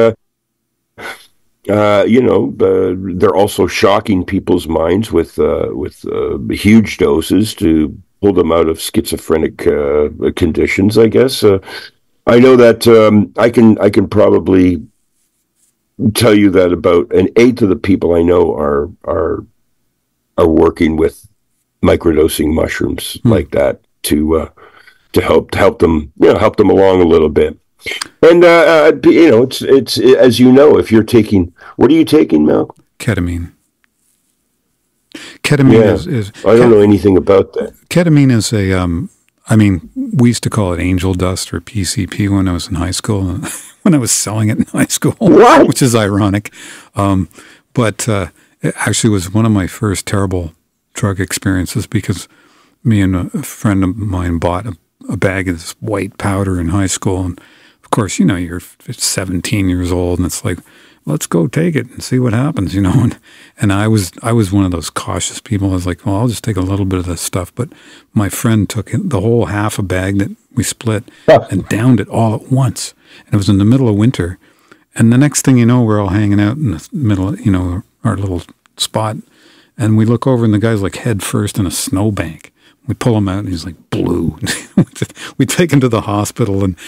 they're also shocking people's minds with huge doses to pull them out of schizophrenic conditions, I guess. I know that I can probably tell you that about an eighth of the people I know are working with microdosing mushrooms like that to help them along a little bit. And it's as you know, if you're taking, what are you taking, Mal? Ketamine. Ketamine is I don't know anything about that. Ketamine is we used to call it angel dust or PCP when I was in high school, when I was selling it in high school, what? Which is ironic. But it actually was one of my first terrible drug experiences because me and a friend of mine bought a bag of this white powder in high school. And of course, you're 17 years old and it's like, let's go take it and see what happens, And I was one of those cautious people. I was like, well, I'll just take a little bit of this stuff. But my friend took the whole half a bag that we split and downed it all at once. And it was in the middle of winter. And the next thing you know, we're all hanging out in the middle of, our little spot. And we look over and the guy's like head first in a snowbank. We pull him out and he's like blue. We take him to the hospital and,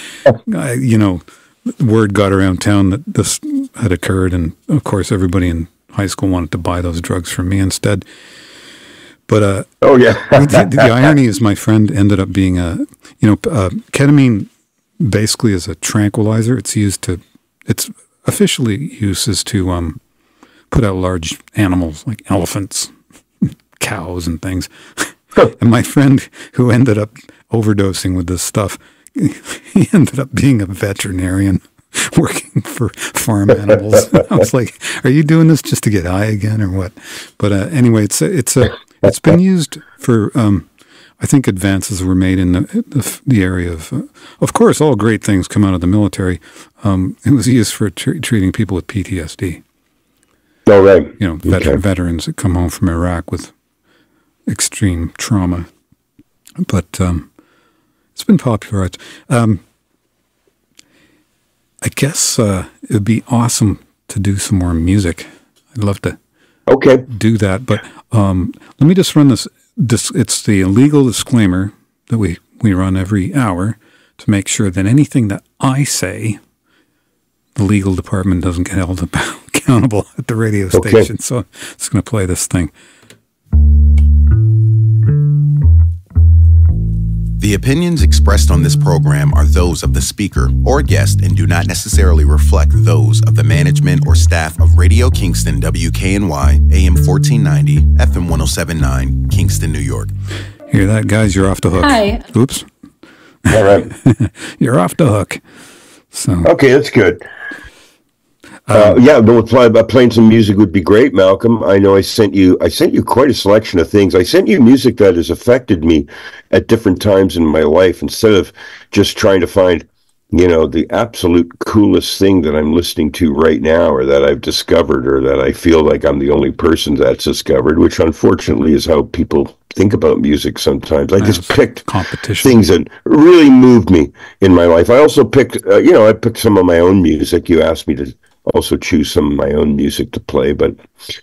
word got around town that this had occurred. And of course, everybody in high school wanted to buy those drugs from me instead. But oh yeah, the irony is my friend ended up being ketamine basically is a tranquilizer. Its officially use is to put out large animals like elephants, cows, and things. And my friend who ended up overdosing with this stuff, he ended up being a veterinarian working for farm animals. I was like, "Are you doing this just to get high again, or what?" But anyway, it's been used for. I think advances were made in the area of course, all great things come out of the military. It was used for treating people with PTSD. Oh, right. Veterans that come home from Iraq with extreme trauma. But it's been popularized. I guess it would be awesome to do some more music. I'd love to do that. But let me just run this. It's the legal disclaimer that we run every hour to make sure that anything that I say, the legal department doesn't get held accountable at the radio station. So I'm just going to play this thing. The opinions expressed on this program are those of the speaker or guest and do not necessarily reflect those of the management or staff of Radio Kingston WKNY, AM 1490, FM 1079, Kingston, New York. Hear that, guys? You're off the hook. Hi. Oops. All right. You're off the hook. So okay, that's good. Playing some music would be great, Malcolm. I know I sent you quite a selection of things. I sent you music that has affected me at different times in my life, instead of just trying to find, the absolute coolest thing that I'm listening to right now, or that I've discovered, or that I feel like I'm the only person that's discovered, which unfortunately is how people think about music sometimes. I just picked things that really moved me in my life. I also picked, I picked some of my own music. You asked me to also choose some of my own music to play, but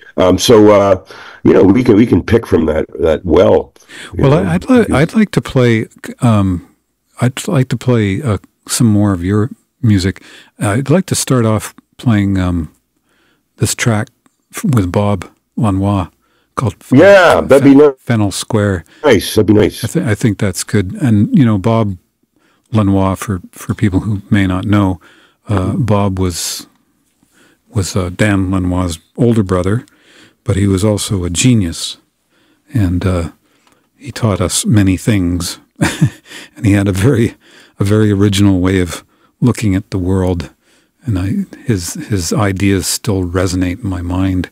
we can pick from that well. Well, I'd like to play. I'd like to play some more of your music. I'd like to start off playing this track with Bob Lanois called that'd be nice. Fennel Square. Nice, that'd be nice. I think that's good. And Bob Lanois, for people who may not know, Bob was Dan Lanois' older brother, but he was also a genius, and he taught us many things. And he had a very original way of looking at the world, and his ideas still resonate in my mind.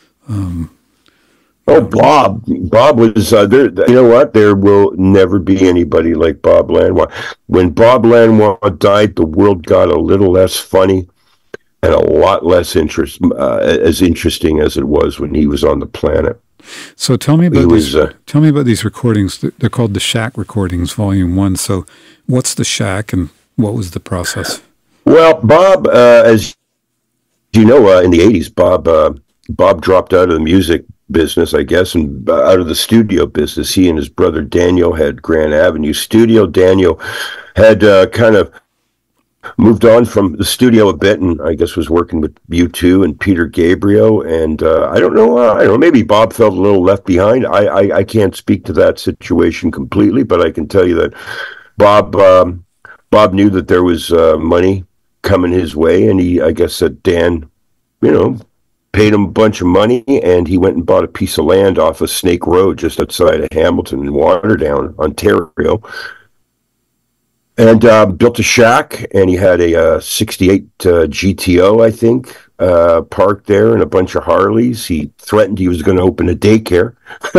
Bob was there. You know what? There will never be anybody like Bob Lanois. When Bob Lanois died, the world got a little less funny and a lot less as interesting as it was when he was on the planet. So tell me about these recordings. They're called the Shack Recordings, Volume 1. So what's the Shack, and what was the process? Well, Bob, as you know, in the 80s, Bob dropped out of the music business, I guess, and out of the studio business. He and his brother Daniel had Grand Avenue Studio. Daniel had kind of moved on from the studio a bit, and I guess was working with U2 and Peter Gabriel. And I don't know, maybe Bob felt a little left behind. I can't speak to that situation completely, but I can tell you that Bob knew that there was money coming his way, and I guess that Dan, paid him a bunch of money, and he went and bought a piece of land off of Snake Road just outside of Hamilton in Waterdown, Ontario. And built a shack, and he had a 68 GTO, I think, parked there, and a bunch of Harleys. He threatened he was going to open a daycare.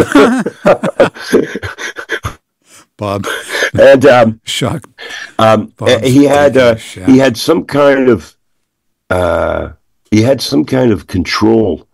Bob. And shock. He had some kind of control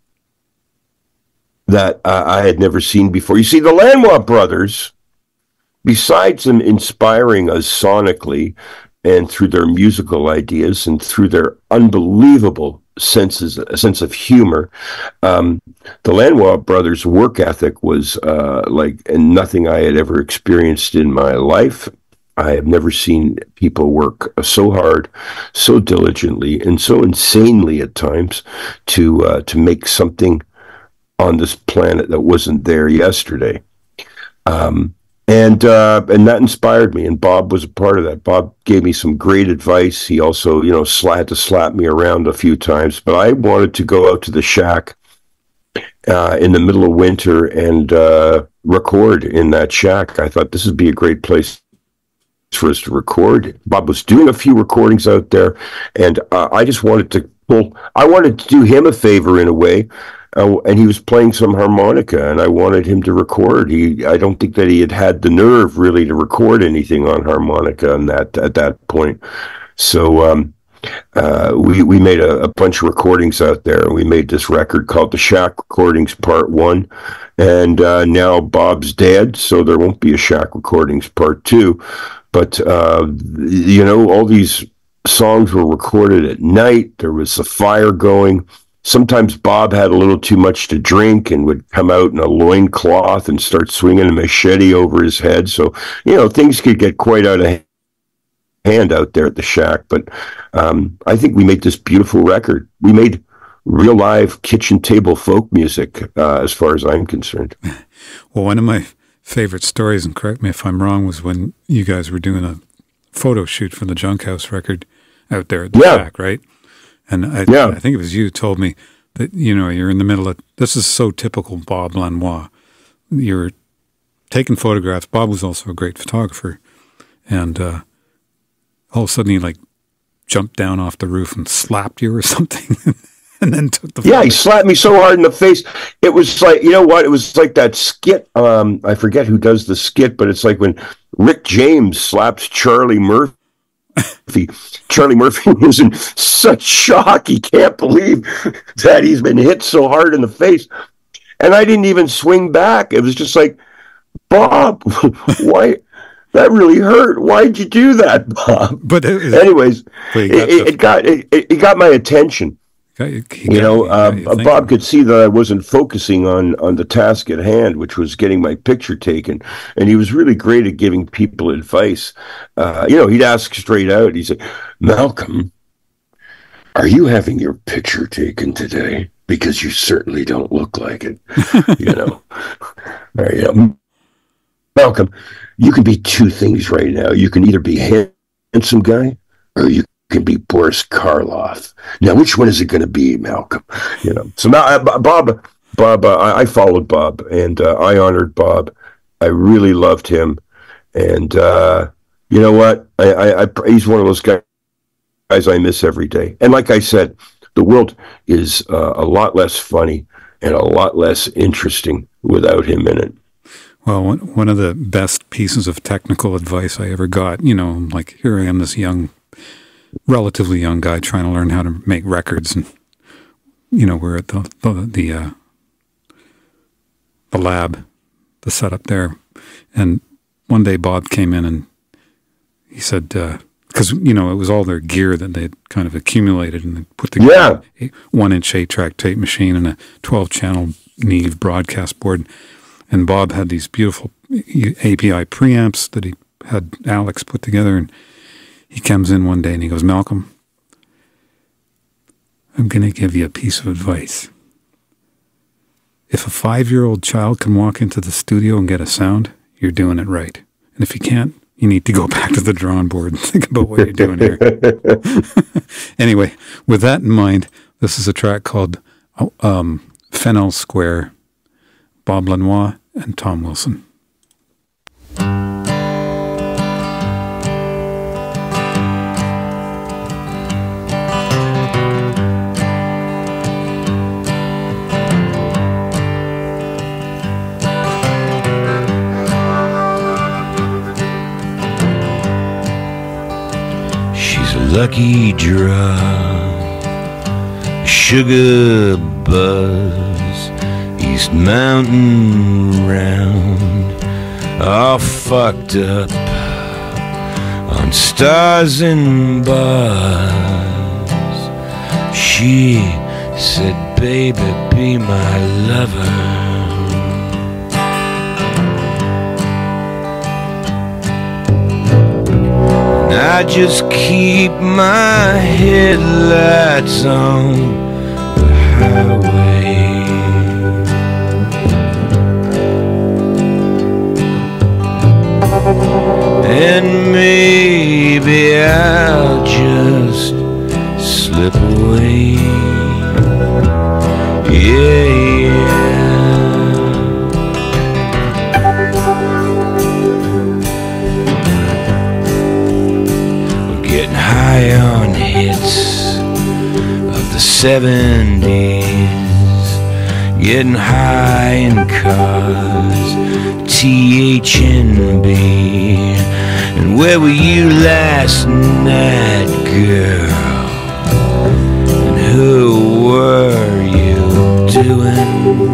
that I had never seen before. You see, the Lanois brothers, besides them inspiring us sonically, and through their musical ideas and through their unbelievable sense of humor. The Lanois brothers' work ethic was like nothing I had ever experienced in my life. I have never seen people work so hard, so diligently, and so insanely at times to make something on this planet that wasn't there yesterday. And that inspired me, and Bob was a part of that. Bob gave me some great advice. He also, had to slap me around a few times, but I wanted to go out to the shack in the middle of winter and record in that shack. I thought this would be a great place for us to record. Bob was doing a few recordings out there, and I just wanted to do him a favor in a way. And he was playing some harmonica, and I wanted him to record. I don't think that he had the nerve really to record anything on harmonica at that point. So we made a bunch of recordings out there, and we made this record called The Shack Recordings Part 1. And now Bob's dead, so there won't be a Shack Recordings Part 2. But, all these songs were recorded at night. There was a fire going. Sometimes Bob had a little too much to drink and would come out in a loincloth and start swinging a machete over his head. So, things could get quite out of hand out there at the shack. But I think we made this beautiful record. We made real live kitchen table folk music, as far as I'm concerned. Well, one of my favorite stories, and correct me if I'm wrong, was when you guys were doing a photo shoot for the Junk House record out there at the shack, right? And I think it was you who told me that, you're in the middle of, this is so typical Bob Lanois. You're taking photographs. Bob was also a great photographer. And all of a sudden he jumped down off the roof and slapped you or something. And then took the photo. Yeah, he slapped me so hard in the face. It was like, you know what? It was like that skit. I forget who does the skit, but it's like when Rick James slaps Charlie Murphy. Charlie Murphy was in such shock. He can't believe that he's been hit so hard in the face. And I didn't even swing back. It was just like, Bob, why? That really hurt. Why'd you do that, Bob? But anyways, it got my attention. Bob could see that I wasn't focusing on the task at hand, which was getting my picture taken. And he was really great at giving people advice. He'd ask straight out. He'd say, Malcolm, are you having your picture taken today? Because you certainly don't look like it. Malcolm, you can be two things right now. You can either be handsome guy, or you can be Boris Karloff. Now, which one is it going to be, Malcolm? So now, Bob, I followed Bob, and I honored Bob. I really loved him, and you know what? He's one of those guys I miss every day. And like I said, the world is a lot less funny and a lot less interesting without him in it. Well, one of the best pieces of technical advice I ever got, here I am, this relatively young guy trying to learn how to make records, and we're at the lab, the setup there, and one day Bob came in and he said, because it was all their gear that they'd kind of accumulated, and they put together a 1-inch 8-track tape machine and a 12-channel Neve broadcast board, and Bob had these beautiful API preamps that he had Alex put together, and he comes in one day and he goes, Malcolm, I'm going to give you a piece of advice. If a 5-year-old child can walk into the studio and get a sound, you're doing it right. And if you can't, you need to go back to the drawing board and think about what you're doing here. Anyway, with that in mind, this is a track called Fennell Square, Bob Lanois and Tom Wilson. Lucky draw, sugar buzz, East Mountain round, all fucked up on and stars and bars. She said, baby, be my lover. And I just keep my headlights on the highway. And maybe I'll just slip away. Yeah, yeah. We're getting high on hits of the 70s, getting high in cars, THNB. And where were you last night, girl? And who were you doing?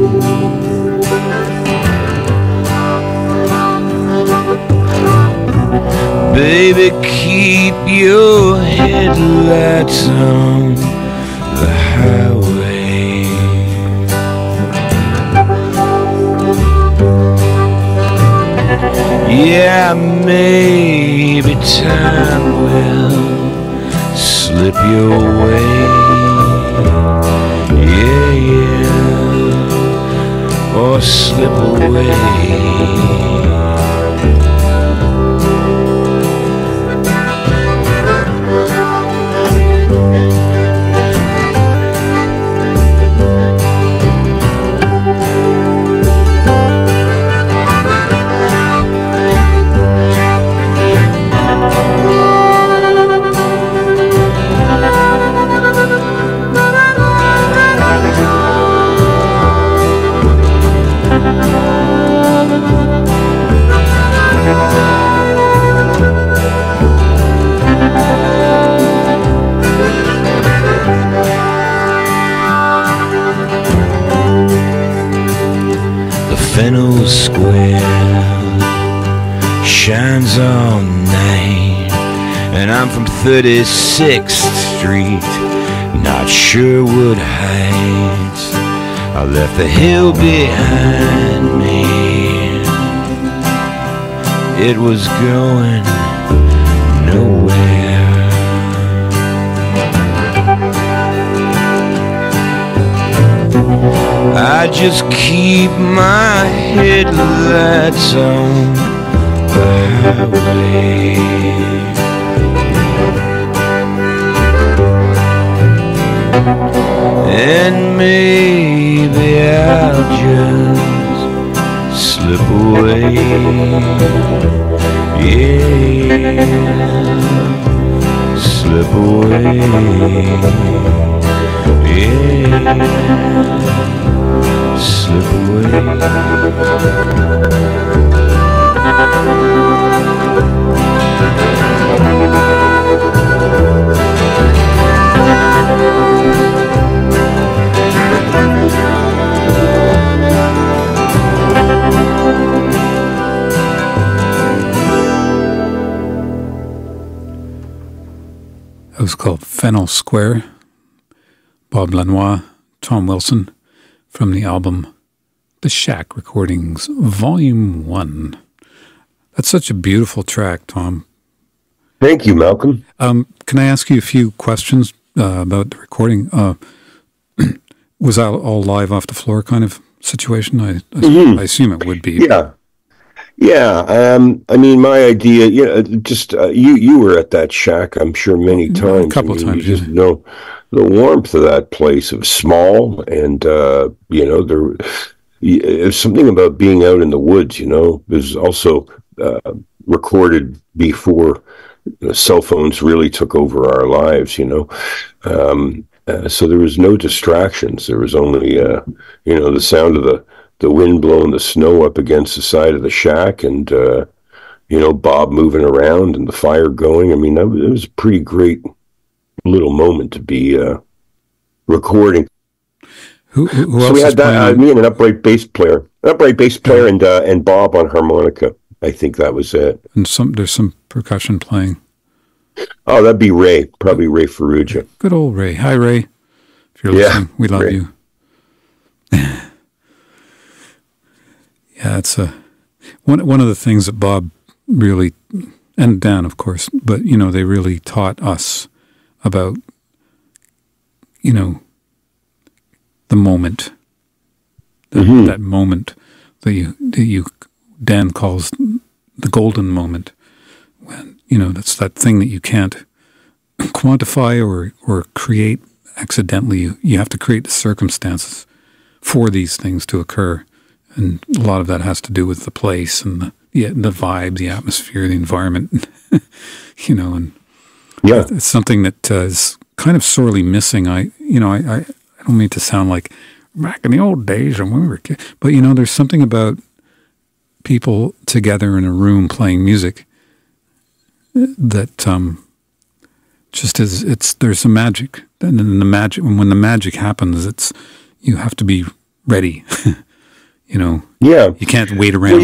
Baby, keep your headlights on the highway. Yeah, maybe time will slip your way. Yeah, yeah, or slip away. Fennel Square shines all night, and I'm from 36th Street, not Sherwood Heights. I left the hill behind me. It was going nowhere. I just keep my headlights on the highway. And maybe I'll just slip away. Yeah, slip away. Yeah, slip away. It was called Fennel Square. Bob Lanois, Tom Wilson, from the album The Shack Recordings, Volume 1. That's such a beautiful track, Tom. Thank you, Malcolm. Can I ask you a few questions about the recording? Was that all live off the floor kind of situation? I assume it would be. Yeah. Yeah, I mean, my idea, just you were at that shack, I'm sure, many times. A couple of times, you just know the warmth of that place. It was small, and there's something about being out in the woods. It was also recorded before cell phones really took over our lives. So there was no distractions. There was only the sound of the wind blowing the snow up against the side of the shack, and Bob moving around and the fire going. I mean, it was a pretty great little moment to be recording. Who else? So we had that, me and an upright bass player, and Bob on harmonica. I think that was it. And there's some percussion playing. Oh, that'd be Ray. Probably Ray Ferrugia. Good old Ray. Hi, Ray. If you're listening, we love you. Yeah, it's one of the things that Bob really, and Dan, of course, but, they really taught us about, the moment, that moment that you Dan calls the golden moment, when, that's that thing that you can't quantify or create accidentally. You have to create the circumstances for these things to occur. And a lot of that has to do with the place and the vibe, the atmosphere, the environment, and it's something that is kind of sorely missing. I don't mean to sound like back in the old days when we were kids, but there's something about people together in a room playing music that just there's a magic, and then when the magic happens, you have to be ready. You can't wait around.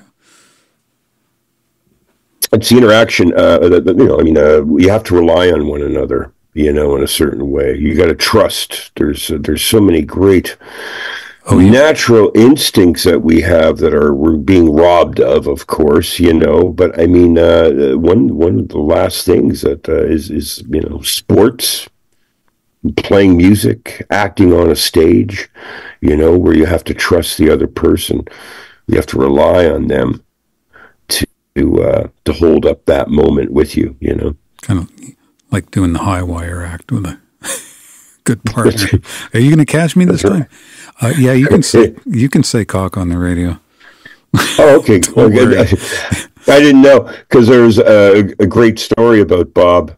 It's the interaction. You have to rely on one another. In a certain way, you got to trust. There's so many great natural instincts that we have that we're being robbed of course. But I mean, one of the last things that is sports. Playing music, acting on a stage, where you have to trust the other person. You have to rely on them to hold up that moment with you, Kind of like doing the high wire act with a good partner. Are you going to catch me this time? Yeah, you can say cock on the radio. Oh, okay. Well, I didn't know, because there's a great story about Bob.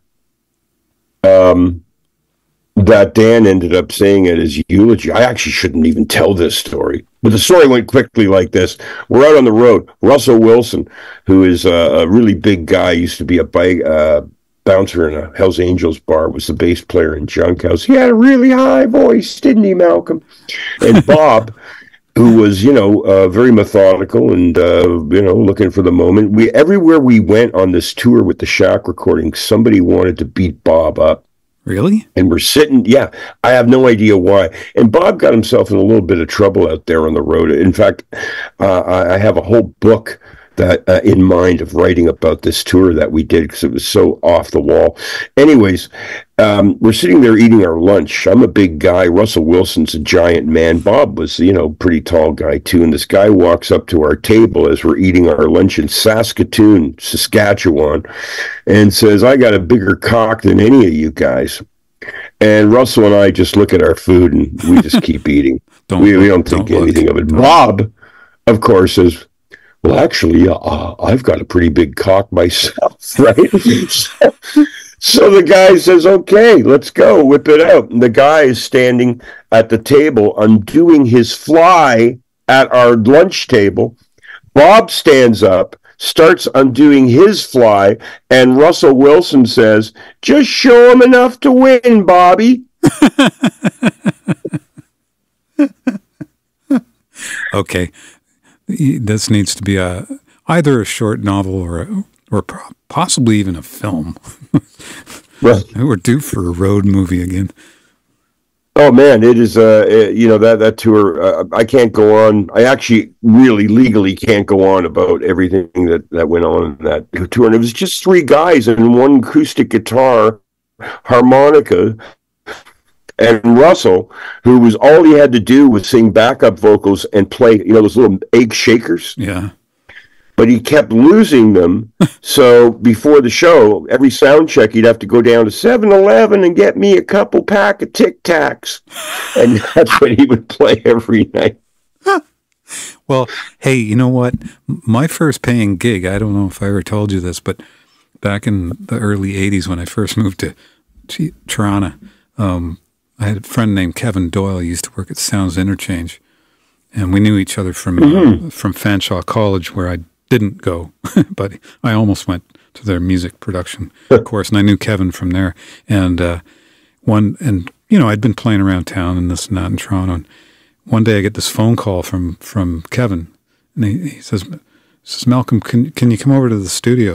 That Dan ended up saying at his eulogy. I actually shouldn't even tell this story, but the story went quickly like this. We're out on the road. Russell Wilson, who is a really big guy, used to be a bouncer in a Hells Angels bar, was the bass player in Junkhouse. He had a really high voice, didn't he, Malcolm? And Bob, who was, very methodical and, looking for the moment. Everywhere we went on this tour with the Shack recording, somebody wanted to beat Bob up. Really? And we're sitting, I have no idea why. And Bob got himself in a little bit of trouble out there on the road. In fact, I have a whole book that in mind of writing about this tour that we did, because it was so off the wall. Anyways, we're sitting there eating our lunch. I'm a big guy. Russell Wilson's a giant man. Bob was, pretty tall guy too. And this guy walks up to our table as we're eating our lunch in Saskatoon, Saskatchewan, and says, "I got a bigger cock than any of you guys." And Russell and I just look at our food and we just keep eating. We don't think anything of it. Bob, of course, says, "Well, actually, I've got a pretty big cock myself," right? So the guy says, "Okay, let's go, whip it out." And the guy is standing at the table undoing his fly at our lunch table. Bob stands up, starts undoing his fly, and Russell Wilson says, "Just show him enough to win, Bobby." Okay. This needs to be either a short novel or possibly even a film. Right. We're due for a road movie again. Oh man, it is. That tour. I can't go on. I actually really legally can't go on about everything that went on in that tour. And it was just three guys and one acoustic guitar, harmonica, and Russell, who was all he had to do was sing backup vocals and play, those little egg shakers. Yeah. But he kept losing them. So before the show, every sound check, he'd have to go down to 7-Eleven and get me a couple pack of Tic Tacs. And that's what he would play every night. Well, hey, you know what? My first paying gig, I don't know if I ever told you this, but back in the early 80s when I first moved to Toronto, I had a friend named Kevin Doyle. He used to work at Sounds Interchange. And we knew each other from Fanshawe College, where I didn't go, but I almost went to their music production course, and I knew Kevin from there. And I'd been playing around town and this and that in Toronto. And one day I get this phone call from Kevin, and he says, "Malcolm, can you come over to the studio?"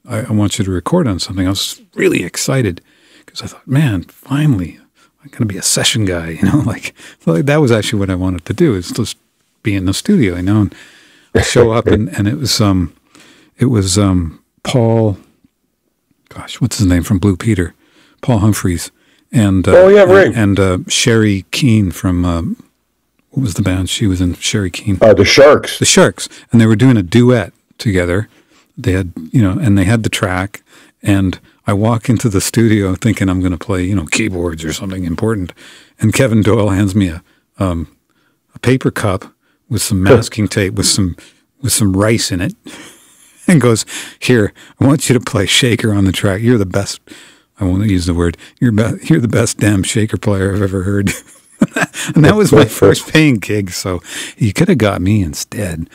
I want you to record on something. I was really excited because I thought, man, finally, I'm going to be a session guy, you know, like that was actually what I wanted to do, is just be in the studio, you know, and I show up and it was Paul, gosh, what's his name from Blue Peter? Paul Humphreys. And, and Sherry Keane from, what was the band she was in? Sherry Keane. The Sharks. The Sharks. And they were doing a duet together. They had, you know, and they had the track. And I walk into the studio thinking I'm going to play, you know, keyboards or something important. And Kevin Doyle hands me a paper cup with some masking tape with some rice in it, and goes, "Here, I want you to play shaker on the track. You're the best." I won't use the word. You're the best damn shaker player I've ever heard. And that was my first paying gig, so you could have got me instead.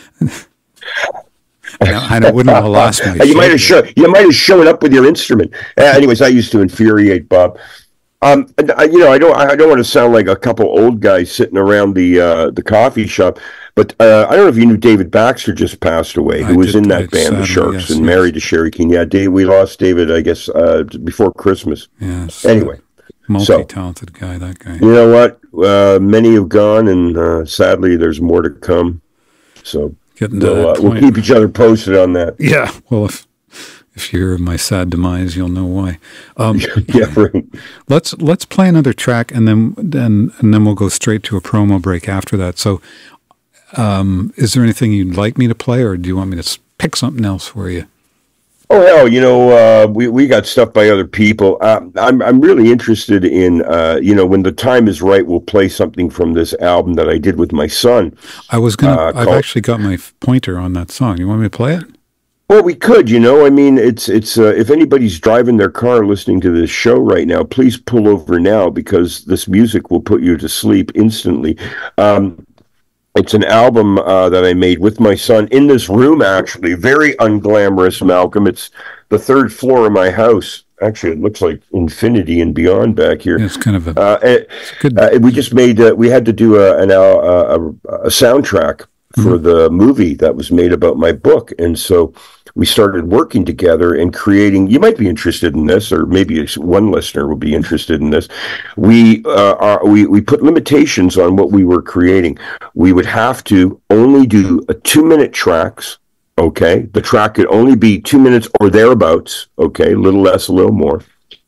I wouldn't have lost my you might have shown up with your instrument. Anyways, I used to infuriate Bob. I don't want to sound like a couple old guys sitting around the coffee shop, but I don't know if you knew David Baxter just passed away, who was in that band, the Sharks, and married to Sherry Keane. Yeah, we lost David, I guess, before Christmas. Yes. Anyway. Multi-talented guy, that guy. You know what? Many have gone, and sadly, there's more to come. So we'll keep each other posted on that. Yeah. Well, if you're my sad demise, you'll know why. Yeah, right. Let's play another track, and then we'll go straight to a promo break after that. So, is there anything you'd like me to play, or do you want me to pick something else for you? Oh hell, you know, we got stuff by other people. I'm really interested in, when the time is right, we'll play something from this album that I did with my son. I've actually got my pointer on that song. You want me to play it? Well, we could, you know. I mean, it's if anybody's driving their car listening to this show right now, please pull over now, because this music will put you to sleep instantly. It's an album that I made with my son in this room, actually. Very unglamorous, Malcolm. It's the third floor of my house. Actually, it looks like infinity and beyond back here. Yeah, it's kind of we just made. We had to do a soundtrack for the movie that was made about my book, and so we started working together and creating. You might be interested in this, or maybe one listener will be interested in this. We put limitations on what we were creating. We would have to only do 2-minute tracks. Okay, the track could only be 2 minutes or thereabouts. Okay, a little less, a little more.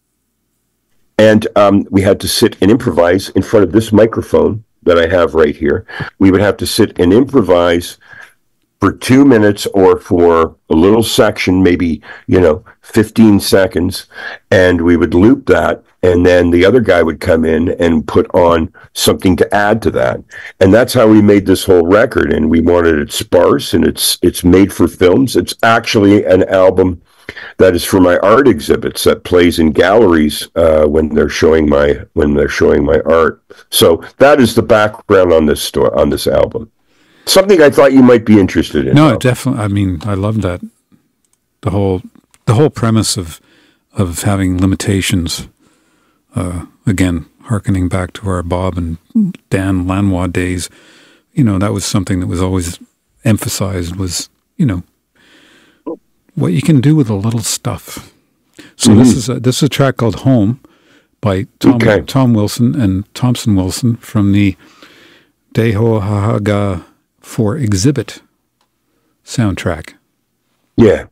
And we had to sit and improvise in front of this microphone that I have right here. We would have to sit and improvise for 2 minutes, or for a little section, maybe, 15 seconds, and we would loop that, and then the other guy would come in and put on something to add to that. And that's how we made this whole record, and we wanted it sparse, and it's made for films. It's actually an album that is for my art exhibits that plays in galleries when they're showing my art. So that is the background on this album. Something I thought you might be interested in. No, definitely. I mean, I love that. The whole premise of having limitations. Again, hearkening back to our Bob and Dan Lanois days, that was something that was always emphasized, was, what you can do with a little stuff. So this is a track called "Home" by Tom Wilson and Thompson Wilson from the Tehoh'ahake for Exhibit soundtrack. Yeah.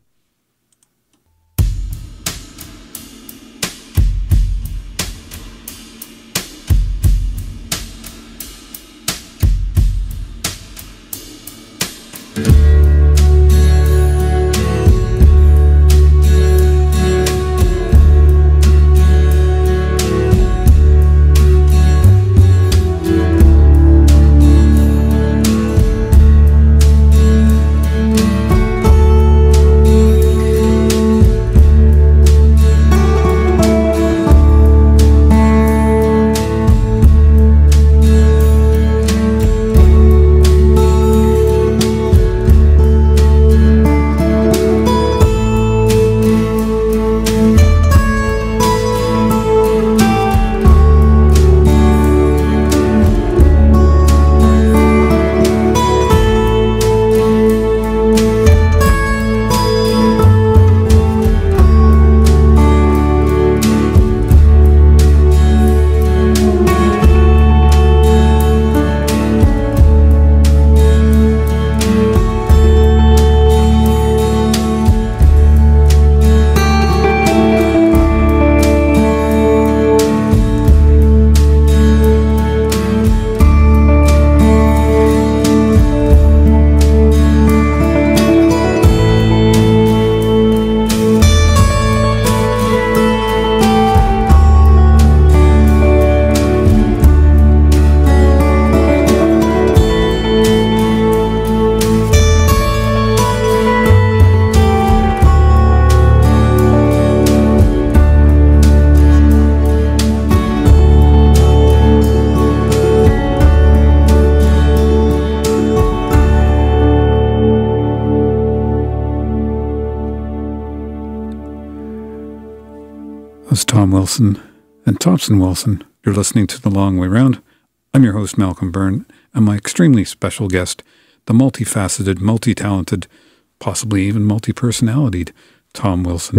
Tom Wilson and Thompson Wilson. You're listening to The Long Way Round. I'm your host, Malcolm Byrne, and my extremely special guest, the multifaceted, multi-talented, possibly even multi-personalitied Tom Wilson.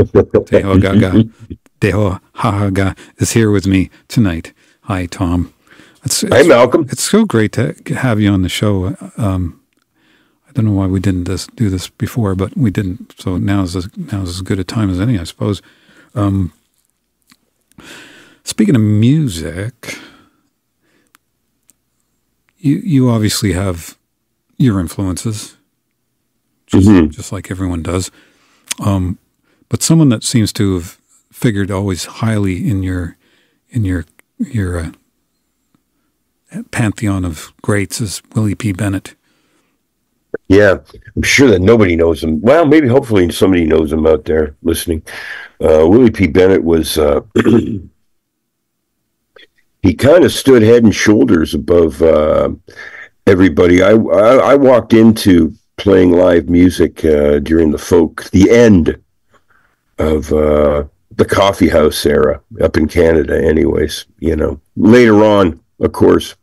Tehoh'ahake is here with me tonight. Hi, Tom. Hi, Malcolm. It's so great to have you on the show. I don't know why we didn't do this before, but we didn't. So now is as good a time as any, I suppose. Speaking of music, you obviously have your influences, just like everyone does. But someone that seems to have figured always highly in your pantheon of greats is Willie P. Bennett. Yeah, I'm sure that nobody knows him. Well, maybe hopefully somebody knows him out there listening. Willie P. Bennett was, he kind of stood head and shoulders above everybody. I walked into playing live music during the end of the coffee house era up in Canada anyways. Later on, of course,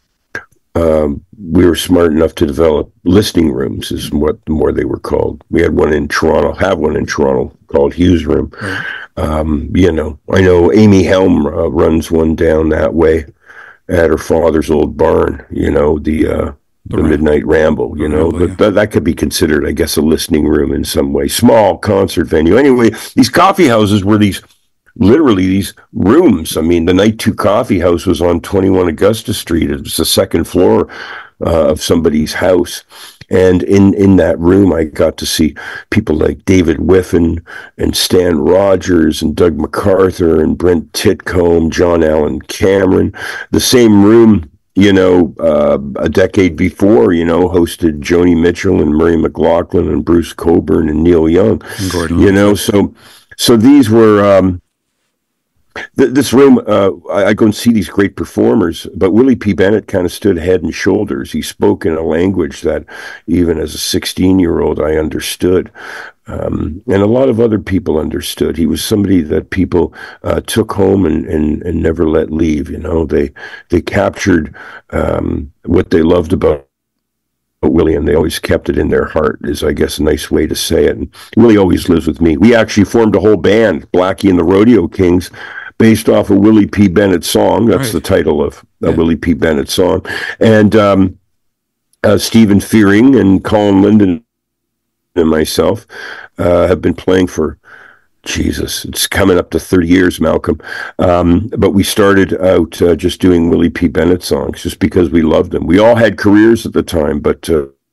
we were smart enough to develop listening rooms, is what the more they were called. We had one in Toronto, called Hughes Room. I know Amy Helm runs one down that way at her father's old barn, the Midnight Ramble, but that could be considered, I guess, a listening room in some way. Small concert venue. Anyway, these coffee houses were literally these rooms. I mean, the Night 2 Coffee House was on 21 Augusta Street. It was the second floor of somebody's house. And in that room, I got to see people like David Whiffen and Stan Rogers and Doug MacArthur and Brent Titcomb, John Allen Cameron. The same room, a decade before, hosted Joni Mitchell and Murray McLaughlin and Bruce Cockburn and Neil Young. And Gordon. So these were... this room, I go and see these great performers, but Willie P. Bennett kind of stood head and shoulders. He spoke in a language that even as a 16-year-old I understood, and a lot of other people understood. He was somebody that people took home and never let leave. They captured what they loved about Willie, and they always kept it in their heart, is, I guess, a nice way to say it. And Willie always lives with me. We actually formed a whole band, Blackie and the Rodeo Kings, based off a Willie P. Bennett song. That's right. The title of a Willie P. Bennett song. And Stephen Fearing and Colin Linden and myself have been playing for, it's coming up to 30 years, Malcolm. But we started out just doing Willie P. Bennett songs just because we loved them. We all had careers at the time, but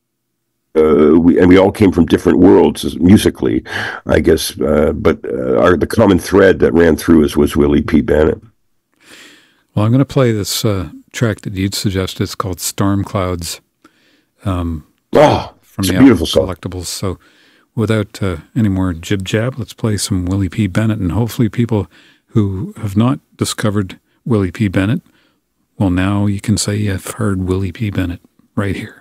we all came from different worlds musically, I guess. But the common thread that ran through us was Willie P. Bennett. Well, I'm going to play this track that you'd suggested. It's called Storm Clouds. From it's the a beautiful song. Collectibles. So without any more jib-jab, let's play some Willie P. Bennett, and hopefully people who have not discovered Willie P. Bennett, well, now you can say you've heard Willie P. Bennett right here.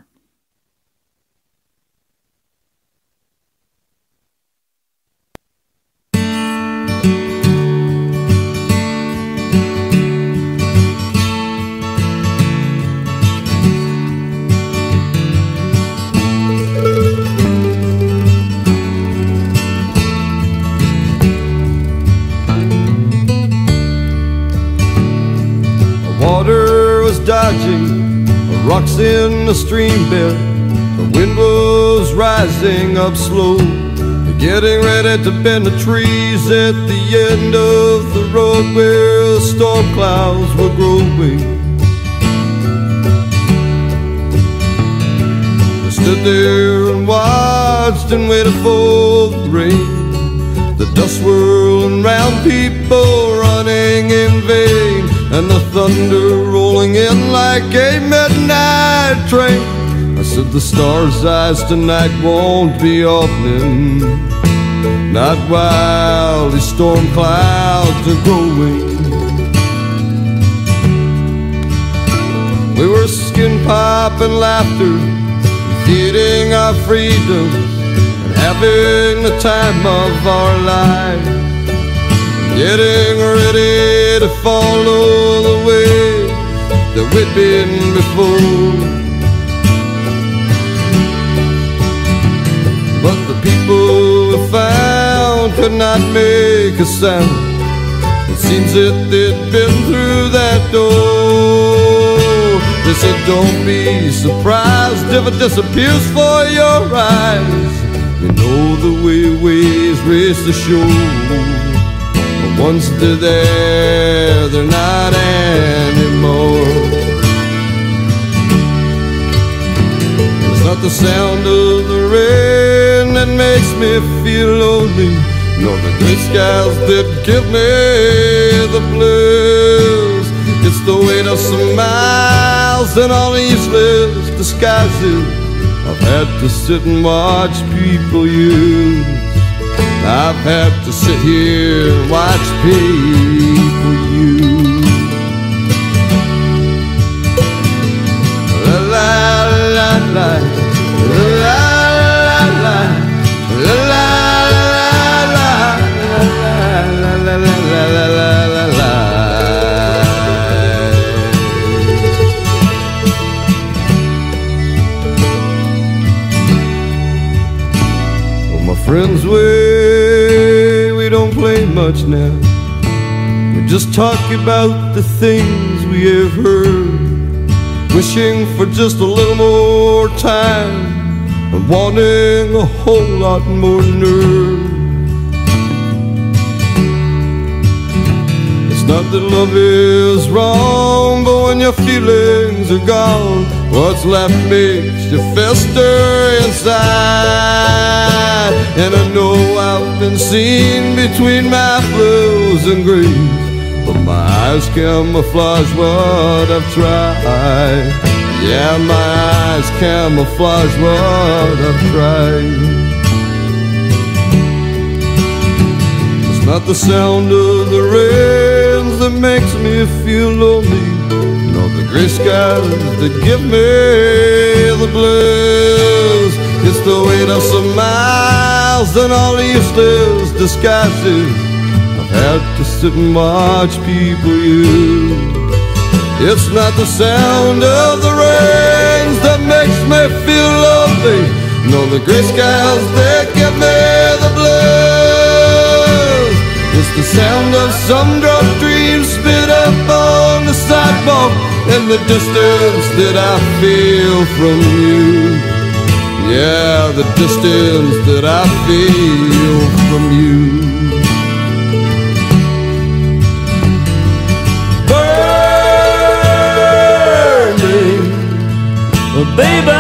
Dodging rocks in the stream bed, the wind was rising up slow, getting ready to bend the trees at the end of the road where the storm clouds were growing. We stood there and watched and waited for the rain, the dust swirling round, people running in vain, and the thunder rolling in like a midnight train. I said the stars' eyes tonight won't be opening, not while these storm clouds are growing. We were skin popping laughter, feeding our freedom, and having the time of our lives. getting ready to follow the way that we'd been before. But the people we found could not make a sound. It seems that they'd been through that door. They said, don't be surprised if it disappears for your eyes. You know the way waves race the shore. But once they're there, they're not anymore. It's not the sound of the rain that makes me feel lonely, nor the gray skies that give me the blues. It's the weight of some miles and all the useless disguises I've had to sit and watch people use. I've had to sit here and watch people use. La la la la, la la la, la la la, la la la la la. Friends way, we don't play much now. We just talk about the things we have heard, wishing for just a little more time and wanting a whole lot more nerve. It's not that love is wrong, but when your feelings are gone, what's left makes you fester inside. And I know I've been seen between my blues and greens, but my eyes camouflage what I've tried. Yeah, my eyes camouflage what I've tried. It's not the sound of the rains that makes me feel lonely, nor the gray skies that give me the blues. It's the weight of some miles and all the useless disguises I've had to sit and watch people use. It's not the sound of the rains that makes me feel lonely, nor the gray skies that give me the blues. It's the sound of some drunk dreams spit up on the sidewalk and the distance that I feel from you. Yeah, the distance that I feel from you. Burning, baby,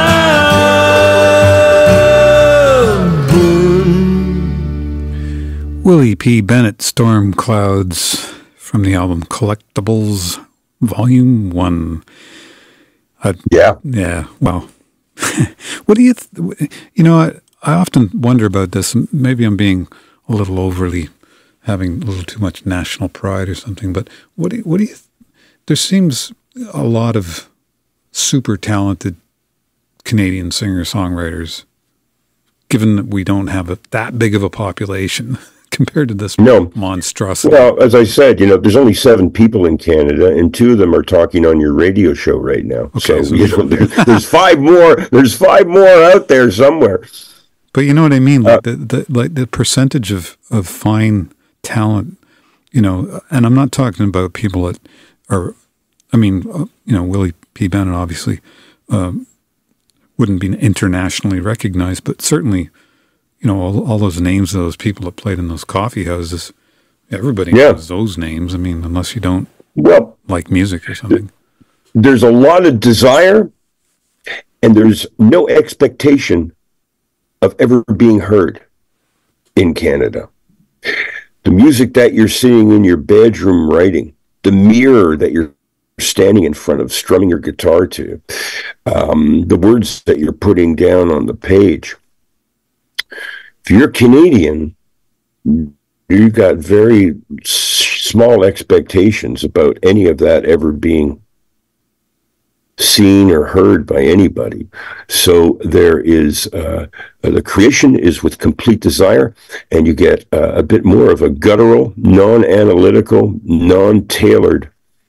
burn. Willie P. Bennett, Storm Clouds, from the album Collectibles, Volume 1. Yeah, wow. What do you, I often wonder about this. Maybe I'm being a little overly, having a little too much national pride or something, but what do you, there seems a lot of super talented Canadian singer-songwriters, given that we don't have that big of a population compared to this monstrosity. Well, as I said, there's only 7 people in Canada, and 2 of them are talking on your radio show right now. Okay, so there's 5 more. There's 5 more out there somewhere. But you know what I mean? Like the percentage of fine talent, and I'm not talking about people that are, Willie P. Bennett obviously wouldn't be internationally recognized, but certainly, all those names of those people that played in those coffee houses, everybody knows those names. I mean, unless you don't like music or something. There's a lot of desire, and there's no expectation of ever being heard in Canada. The music that you're sitting in your bedroom writing, the mirror that you're standing in front of strumming your guitar to, the words that you're putting down on the page. If you're Canadian, you've got very small expectations about any of that ever being seen or heard by anybody. So there is the creation is with complete desire, and you get a bit more of a guttural, non-analytical, non-tailored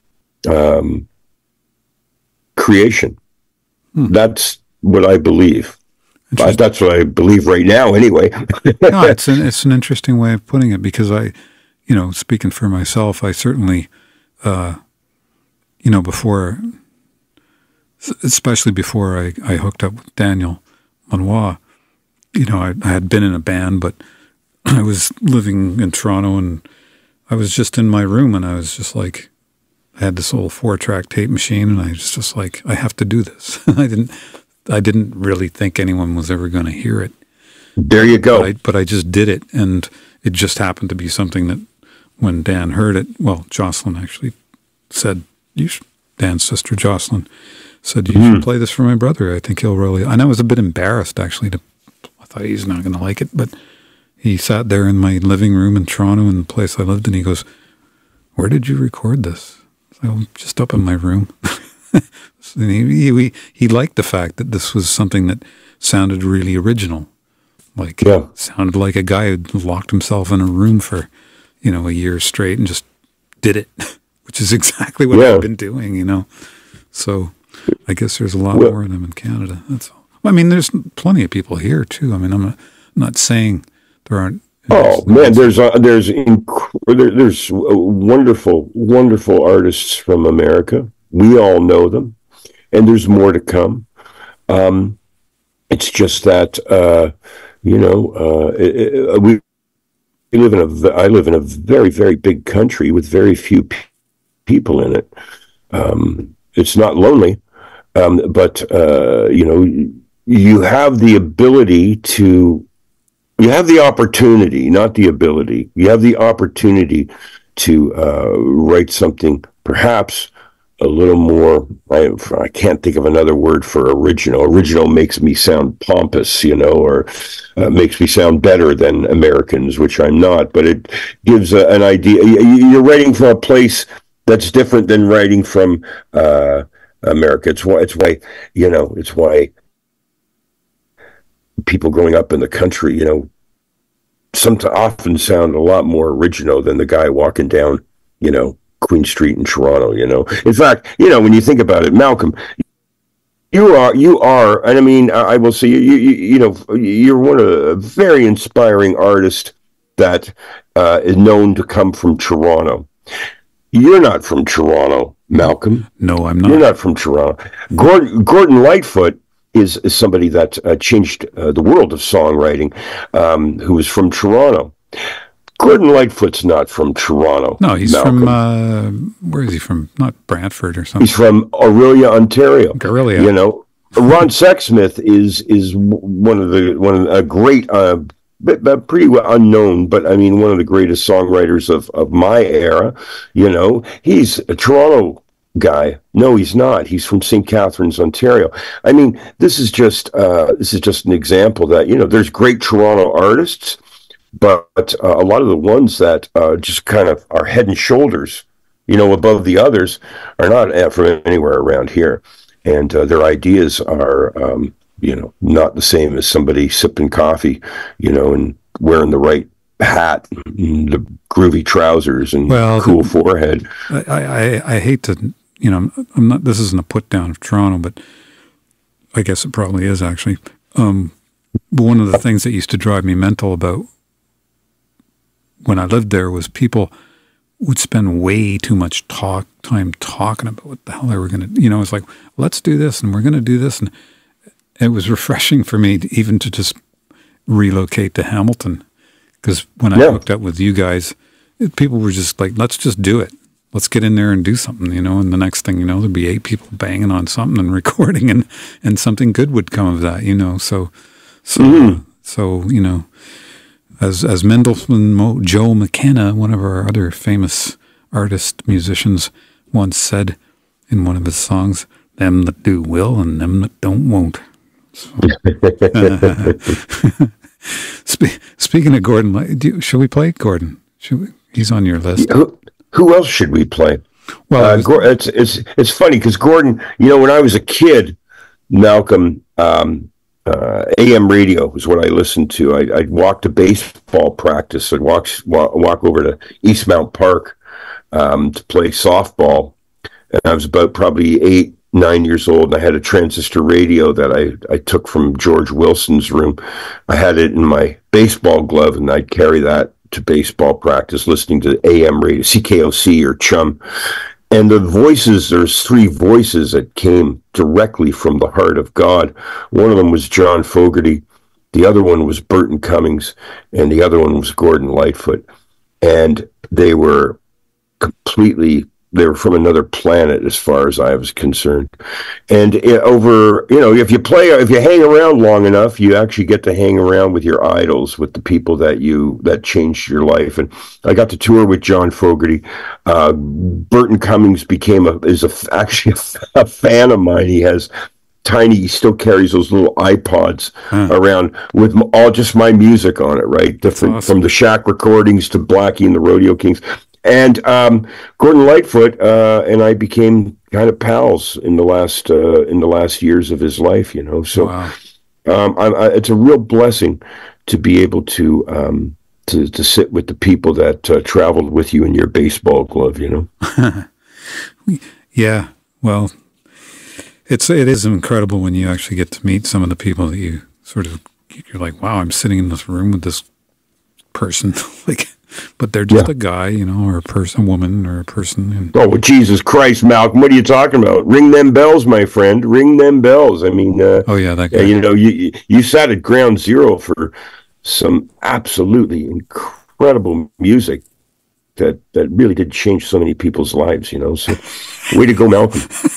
creation. That's what I believe. That's what I believe right now, anyway. No, it's an interesting way of putting it, because speaking for myself, I certainly, before, especially before I hooked up with Daniel Manoir, I had been in a band, but I was living in Toronto, and I was just in my room, and I was just like, I had this old 4-track tape machine, and I was just like, I have to do this. I didn't really think anyone was ever going to hear it. There you go. But I just did it, and it just happened to be something that when Dan heard it, well, Jocelyn actually said, Dan's sister Jocelyn said, you should play this for my brother. I think he'll really, and I was a bit embarrassed actually. I thought he's not going to like it, but he sat there in my living room in Toronto, in the place I lived, and he goes, where did you record this? So just up in my room. And he liked the fact that this was something that sounded really original. Sounded like a guy who locked himself in a room for, a year straight and just did it, which is exactly what I've been doing, So I guess there's a lot more of them in Canada. That's all. Well, I mean, there's plenty of people here too. I mean, I'm not saying there aren't. Oh man, there's wonderful, wonderful artists from America. We all know them, and there's more to come. It's just that I live in a very, very big country with very few people in it. It's not lonely, but you have the ability to. You have the opportunity, not the ability. You have the opportunity to write something perhaps a little more, I can't think of another word for original. Original makes me sound pompous, or makes me sound better than Americans, which I'm not, but it gives an idea. You're writing from a place that's different than writing from America. It's why people growing up in the country, often sound a lot more original than the guy walking down, Queen Street in Toronto, In fact, when you think about it, Malcolm, you are, and I mean, I will say, you're one of a very inspiring artist that is known to come from Toronto. You're not from Toronto, Malcolm. No, I'm not. You're not from Toronto. Gordon Lightfoot is somebody that changed the world of songwriting, who is from Toronto. Gordon Lightfoot's not from Toronto. No, he's Malcolm. From, where is he from? Not Brantford or something. He's from Orillia, Ontario. Orillia. Ron Sexsmith is one of the great, pretty unknown, but I mean, one of the greatest songwriters of my era. He's a Toronto guy. No, he's not. He's from St. Catharines, Ontario. I mean, this is just an example that there's great Toronto artists, but a lot of the ones that just kind of are head and shoulders, above the others, are not from anywhere around here, and their ideas are, not the same as somebody sipping coffee, and wearing the right hat, and the groovy trousers, and cool forehead. I hate to. I'm not. This isn't a put down of Toronto, but I guess it probably is actually. One of the things that used to drive me mental about when I lived there was people would spend way too much time talking about what the hell they were going to. It's like, let's do this, and we're going to do this, and it was refreshing for me even to just relocate to Hamilton, because when I hooked up with you guys, people were just like, let's just do it. Let's get in there and do something, and the next thing you know, there'd be 8 people banging on something and recording, and something good would come of that, So, as Mendelssohn Joe McKenna, one of our other famous musicians, once said in one of his songs, "Them that do will and them that don't won't." So. Speaking of Gordon, shall we play Gordon? He's on your list. Who else should we play? Well, it's funny because Gordon, when I was a kid, Malcolm, AM radio was what I listened to. I'd walk to baseball practice. I'd walk over to Eastmount Park to play softball. And I was about probably 8, 9 years old, and I had a transistor radio that I took from George Wilson's room. I had it in my baseball glove, and I'd carry that to baseball practice, listening to AM radio, CKOC or Chum. And there's 3 voices that came directly from the heart of God. One of them was John Fogerty, the other one was Burton Cummings, and the other one was Gordon Lightfoot. And they were from another planet as far as I was concerned. And if you hang around long enough, you actually get to hang around with your idols, with the people that changed your life. And I got to tour with John Fogerty. Burton Cummings is actually a fan of mine. He still carries those little iPods around with all just my music on it, right? Different awesome. From the Shack recordings to Blackie and the Rodeo Kings. And Gordon Lightfoot and I became kind of pals in the last years of his life, So wow. It's a real blessing to be able to sit with the people that traveled with you in your baseball glove, Yeah, well, it is incredible when you actually get to meet some of the people that you're like, wow, I'm sitting in this room with this person, but they're just a guy, or a woman, or a person. Oh, well, Jesus Christ, Malcolm, what are you talking about? Ring them bells, my friend. Ring them bells. I mean, that guy. You sat at ground zero for some absolutely incredible music that really did change so many people's lives. So, way to go, Malcolm.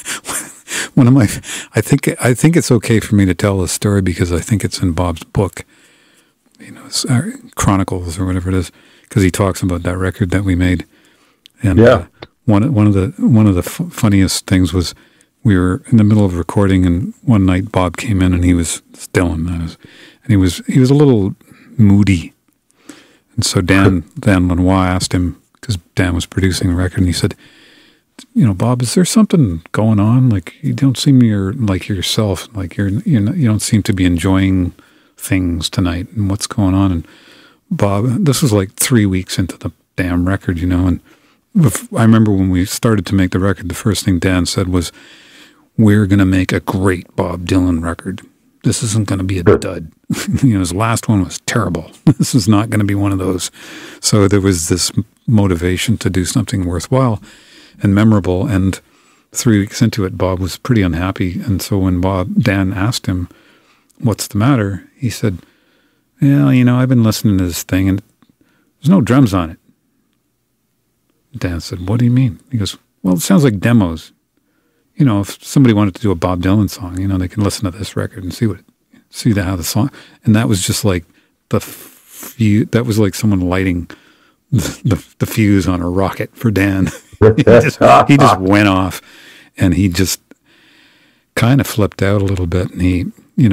I think it's okay for me to tell this story because I think it's in Bob's book, Chronicles or whatever it is. Because he talks about that record that we made, and one of the funniest things was we were in the middle of recording, and one night Bob came in, and he was Dylan, and he was a little moody, and so Dan Lenoir asked him, because Dan was producing the record, and he said, Bob, is there something going on? Like you don't seem like yourself, like you don't seem to be enjoying things tonight, and what's going on? And Bob, this was like 3 weeks into the damn record, and I remember when we started to make the record, the first thing Dan said was, we're going to make a great Bob Dylan record. This isn't going to be a dud. His last one was terrible. This is not going to be one of those. So there was this motivation to do something worthwhile and memorable. And 3 weeks into it, Bob was pretty unhappy. And so when Dan asked him, what's the matter? He said, yeah, I've been listening to this thing and there's no drums on it. Dan said, what do you mean? He goes, well, it sounds like demos. If somebody wanted to do a Bob Dylan song, they can listen to this record and see how the song, and that was just like that was like someone lighting the fuse on a rocket for Dan. he just went off, and he just kind of flipped out a little bit, and he,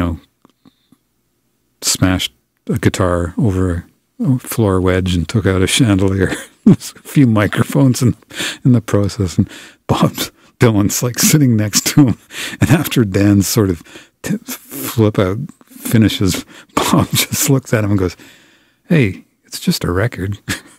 smashed a guitar over a floor wedge and took out a chandelier, a few microphones in the process, and Bob Dylan's like sitting next to him, and after Dan's sort of flip out finishes, Bob just looks at him and goes, hey, it's just a record.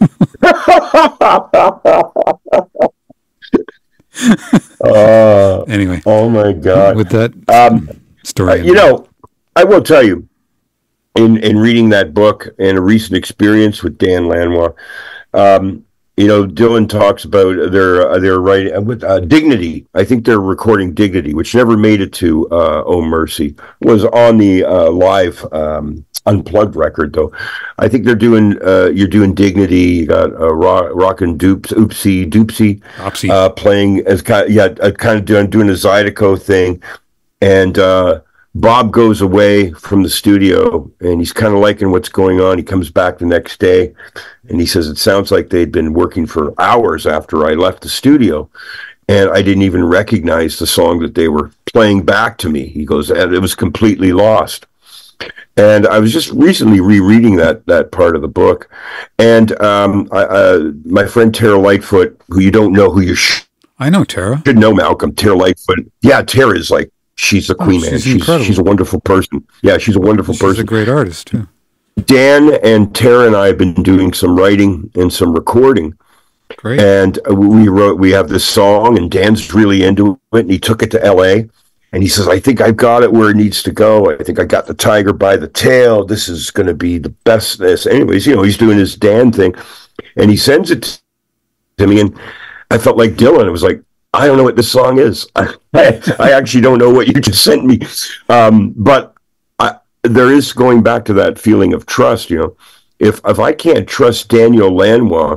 Anyway. Oh my God. With that story. I will tell you, in reading that book and a recent experience with Dan Lanois, Dylan talks about their writing with Dignity. I think they're recording Dignity, which never made it to Oh Mercy, was on the live unplugged record though. I think they're doing you're doing Dignity. You got Rockin' Oopsie Doopsie playing as kind of doing a Zydeco thing, and Bob goes away from the studio and he's kind of liking what's going on. He comes back the next day and he says, it sounds like they'd been working for hours after I left the studio. And I didn't even recognize the song that they were playing back to me. He goes, and it was completely lost. And I was just recently rereading that part of the book. And my friend Tara Lightfoot, who you don't know who you're I know Tara. Should know Malcolm. Tara Lightfoot. Yeah, Tara is like, she's a queen, man. She's incredible. She's a wonderful person. Yeah, she's a wonderful person. She's a great artist, too. Dan and Tara and I have been doing some writing and some recording. Great. And we have this song, and Dan's really into it, and he took it to LA, and he says, I think I've got it where it needs to go. I think I got the tiger by the tail. This is going to be the best. Anyways, he's doing his Dan thing, and he sends it to me, and I felt like Dylan. It was like, I don't know what this song is. I actually don't know what you just sent me. But there is going back to that feeling of trust. If I can't trust Daniel Lanois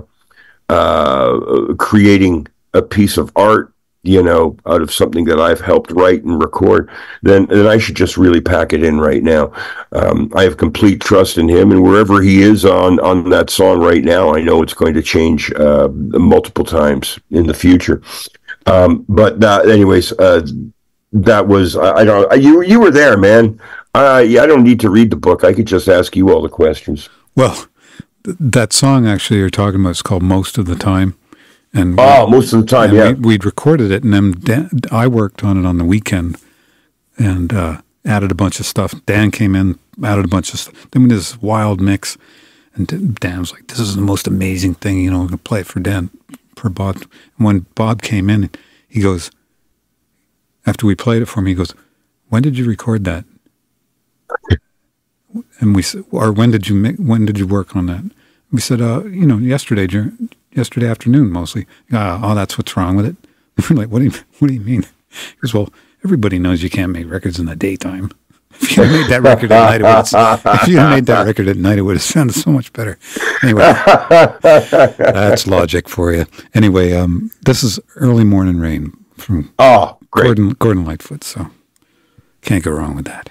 creating a piece of art, out of something that I've helped write and record, then I should just really pack it in right now. I have complete trust in him, and wherever he is on that song right now, I know it's going to change multiple times in the future. But anyways, that was, you were there, man. I don't need to read the book. I could just ask you all the questions. Well, that song actually you're talking about is called Most of the Time. And most of the time, yeah. We'd recorded it, and then I worked on it on the weekend and added a bunch of stuff. Dan came in, added a bunch of stuff. Then we did this wild mix, and Dan was like, this is the most amazing thing, I'm going to play it for Dan, for Bob. And when Bob came in, he goes, after we played it for me, he goes, when did you record that? And we said, or when did you work on that? We said, yesterday afternoon mostly. Oh, that's what's wrong with it. We're like, what do you mean? He goes, well, everybody knows you can't make records in the daytime. If you had made that record at night, it would have sounded so much better. Anyway, that's logic for you. Anyway, this is Early Morning Rain from Gordon Lightfoot, so can't go wrong with that.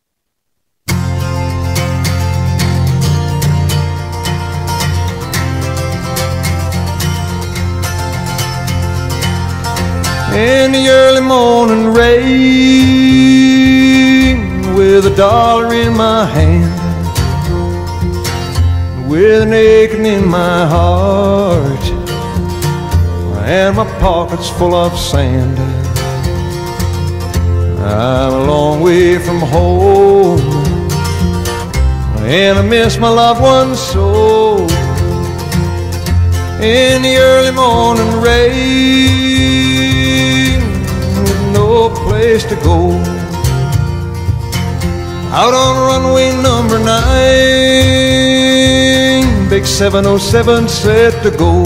In the early morning rain, with $1 in my hand, with an aching in my heart, and my pockets full of sand. I'm a long way from home, and I miss my loved ones so. In the early morning rain, with no place to go, out on runway number 9, big 707 set to go.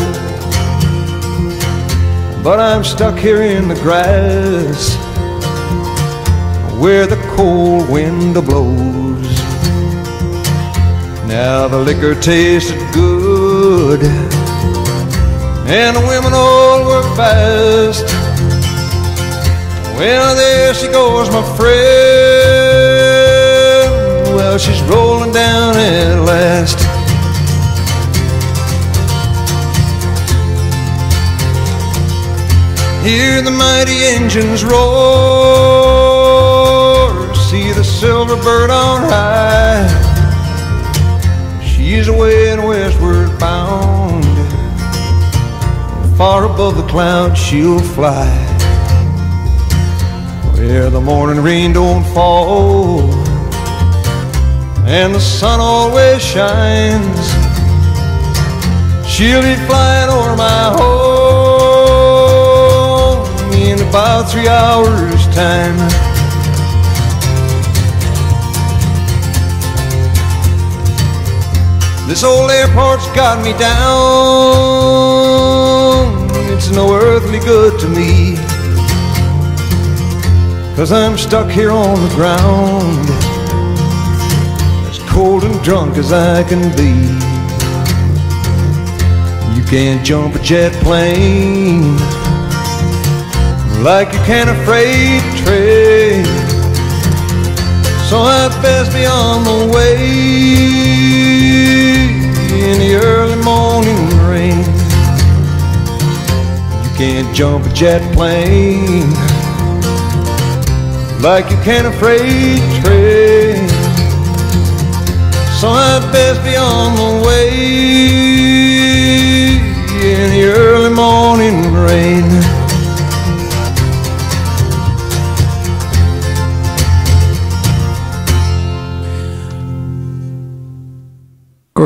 But I'm stuck here in the grass, where the cold wind blows. Now the liquor tasted good, and the women all were fast. Well, there she goes, my friend. Well, she's rolling down at last. Hear the mighty engines roar, see the silver bird on high. She's away and westward bound, far above the clouds she'll fly, where the morning rain don't fall and the sun always shines. She'll be flying over my home in about 3 hours' time. This old airport's got me down, it's no earthly good to me, 'cause I'm stuck here on the ground, as cold and drunk as I can be. You can't jump a jet plane like you can a freight train, so I'd best be on the way in the early morning rain. You can't jump a jet plane like you can a freight train, so I'd best be on the way in the early morning rain.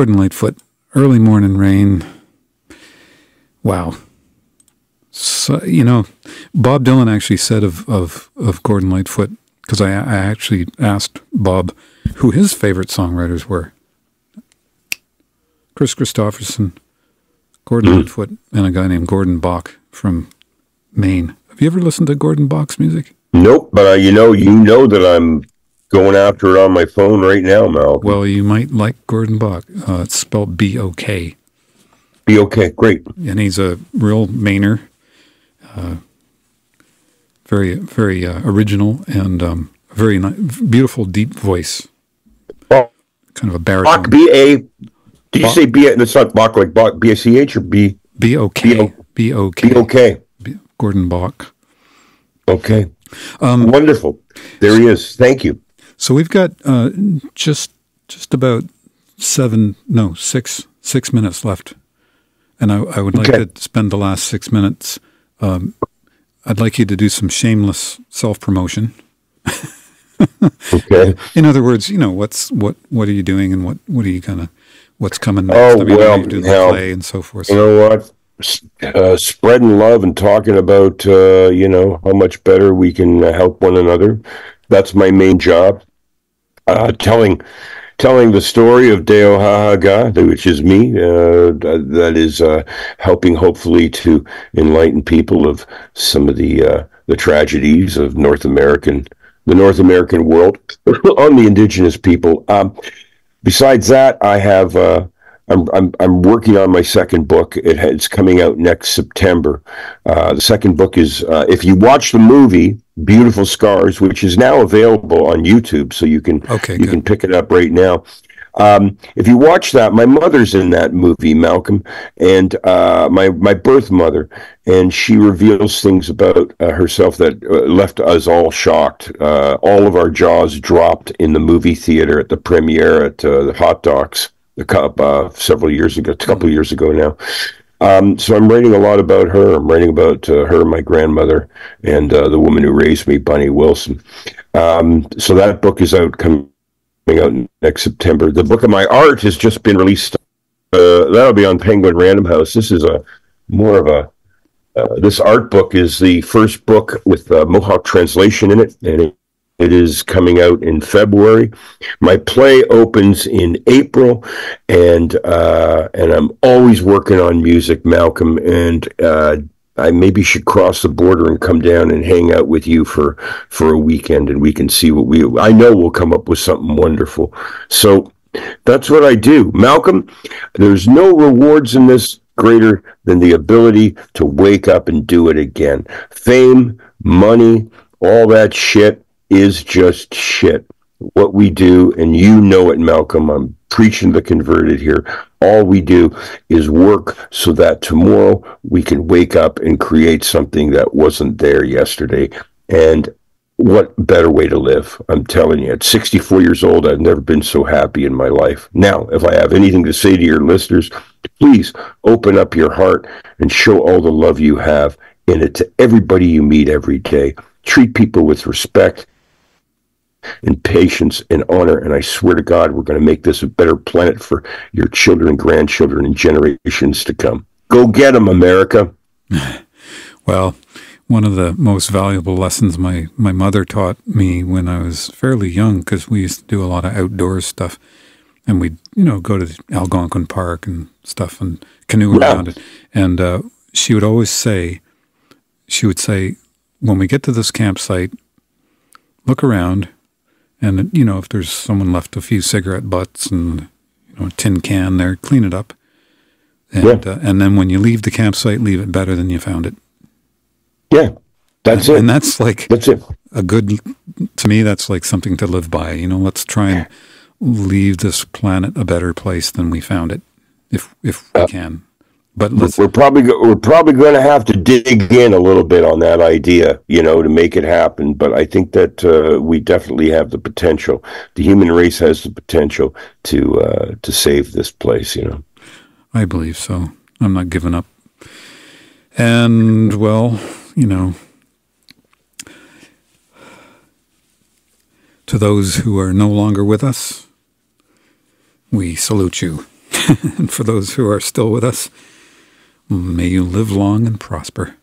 Gordon Lightfoot, Early Morning Rain. Wow. So, you know, Bob Dylan actually said of Gordon Lightfoot, because I actually asked Bob who his favorite songwriters were. Chris Christopherson, Gordon Lightfoot, and a guy named Gordon Bach from Maine. Have you ever listened to Gordon Bach's music? Nope, but you know that I'm going after it on my phone right now, Malcolm. Well, you might like Gordon Bach. It's spelled B-O-K. B-O-K, great. And he's a real Mainer. Very, very original and very beautiful, deep voice. Oh, kind of a baritone. Bach, B-A. Did you say B? It's not Bach like Bach, B-A-C-H or B? B-O-K. B-O-K. B-O-K. Gordon Bach. Okay. Wonderful. There he is. Thank you. So we've got just about 6 minutes left. And I would like to spend the last 6 minutes. I'd like you to do some shameless self-promotion. Okay. In other words, you know, what are you doing and what are you what's coming next? Oh, I mean, well, you're doing the play and so forth. You know what? Spreading love and talking about, you know, how much better we can help one another. That's my main job. Telling the story of Tehoh'ahake, which is me, that is helping hopefully to enlighten people of some of the tragedies of the North American world on the Indigenous people. Besides that, I have I'm working on my second book. It's coming out next September. The second book is if you watch the movie Beautiful Scars, which is now available on YouTube, so you can can pick it up right now. If you watch that, my mother's in that movie, Malcolm, and my birth mother, and she reveals things about herself that left us all shocked. All of our jaws dropped in the movie theater at the premiere at the Hot Docs a couple of years ago now. So I'm writing a lot about her. I'm writing about her, my grandmother, and the woman who raised me, Bunny Wilson. So that book is coming out next September. The book of my art has just been released. That'll be on Penguin Random House. This is this art book is the first book with Mohawk translation in it, and it is coming out in February. My play opens in April, and I'm always working on music, Malcolm, and I maybe should cross the border and come down and hang out with you for a weekend, and we can see I know we'll come up with something wonderful. So that's what I do. Malcolm, there's no rewards in this greater than the ability to wake up and do it again. Fame, money, all that shit is just shit. What we do, and you know it, Malcolm, I'm preaching to the converted here. All we do is work so that tomorrow we can wake up and create something that wasn't there yesterday. And what better way to live? I'm telling you, at 64 years old, I've never been so happy in my life. Now, if I have anything to say to your listeners, please open up your heart and show all the love you have in it to everybody you meet every day. Treat people with respect and patience and honor, and I swear to God, we're going to make this a better planet for your children and grandchildren and generations to come. Go get them, America. Well, one of the most valuable lessons my mother taught me when I was fairly young, because we used to do a lot of outdoor stuff, and we'd go to the Algonquin Park and stuff and canoe around it. And she would always say, when we get to this campsite, look around. And, if there's someone left a few cigarette butts and, a tin can there, clean it up. And and then when you leave the campsite, leave it better than you found it. Yeah, that's it. And that's it. To me, that's like something to live by. Let's try and leave this planet a better place than we found it, if we can. But we're probably going to have to dig in a little bit on that idea, to make it happen. But I think that we definitely have the potential. The human race has the potential to save this place. I believe so. I'm not giving up. And well, to those who are no longer with us, we salute you. And for those who are still with us, may you live long and prosper.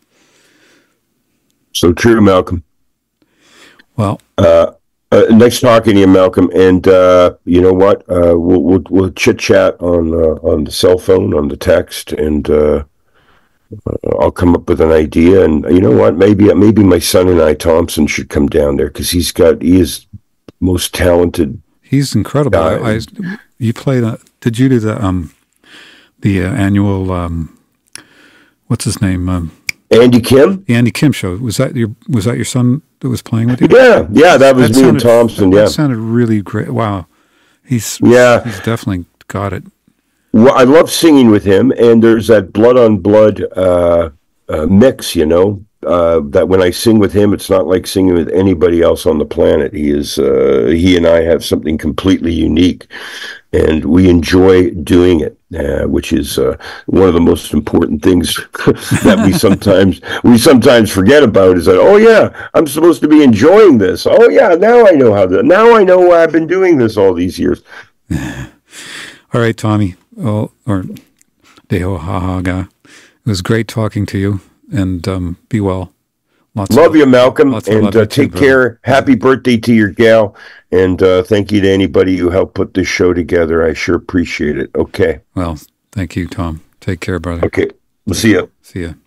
So true, Malcolm. Well, nice talking to you, Malcolm. And you know what? We'll chit chat on the cell phone, on the text, and I'll come up with an idea. And you know what? Maybe my son and I, Thompson, should come down there because he is most talented. He's incredible. You played. Did you do the annual? What's his name? Andy Kim. The Andy Kim show. Was that your son that was playing with you? Yeah, that was me and Thompson. That sounded really great. Wow, he's definitely got it. Well, I love singing with him, and there's that blood on blood mix, that when I sing with him, it's not like singing with anybody else on the planet. He and I have something completely unique, and we enjoy doing it, which is one of the most important things that we sometimes forget about. Is that, oh yeah, I'm supposed to be enjoying this. Oh yeah, now I know why I've been doing this all these years. All right, Tommy, or Tehoh'ahake. It was great talking to you, and be well. Love you, Malcolm, and take care. Happy birthday to your gal, and thank you to anybody who helped put this show together. I sure appreciate it. Okay. Well, thank you, Tom. Take care, brother. Okay. We'll see you. See ya.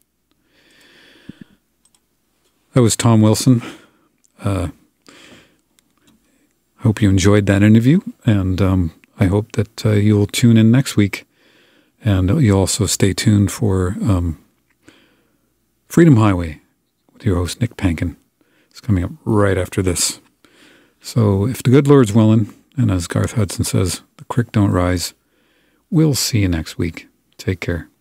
That was Tom Wilson. Hope you enjoyed that interview, and I hope that you'll tune in next week, and you'll also stay tuned for Freedom Highway with your host, Nick Pankin. It's coming up right after this. So if the good Lord's willing, and as Garth Hudson says, the creek don't rise, we'll see you next week. Take care.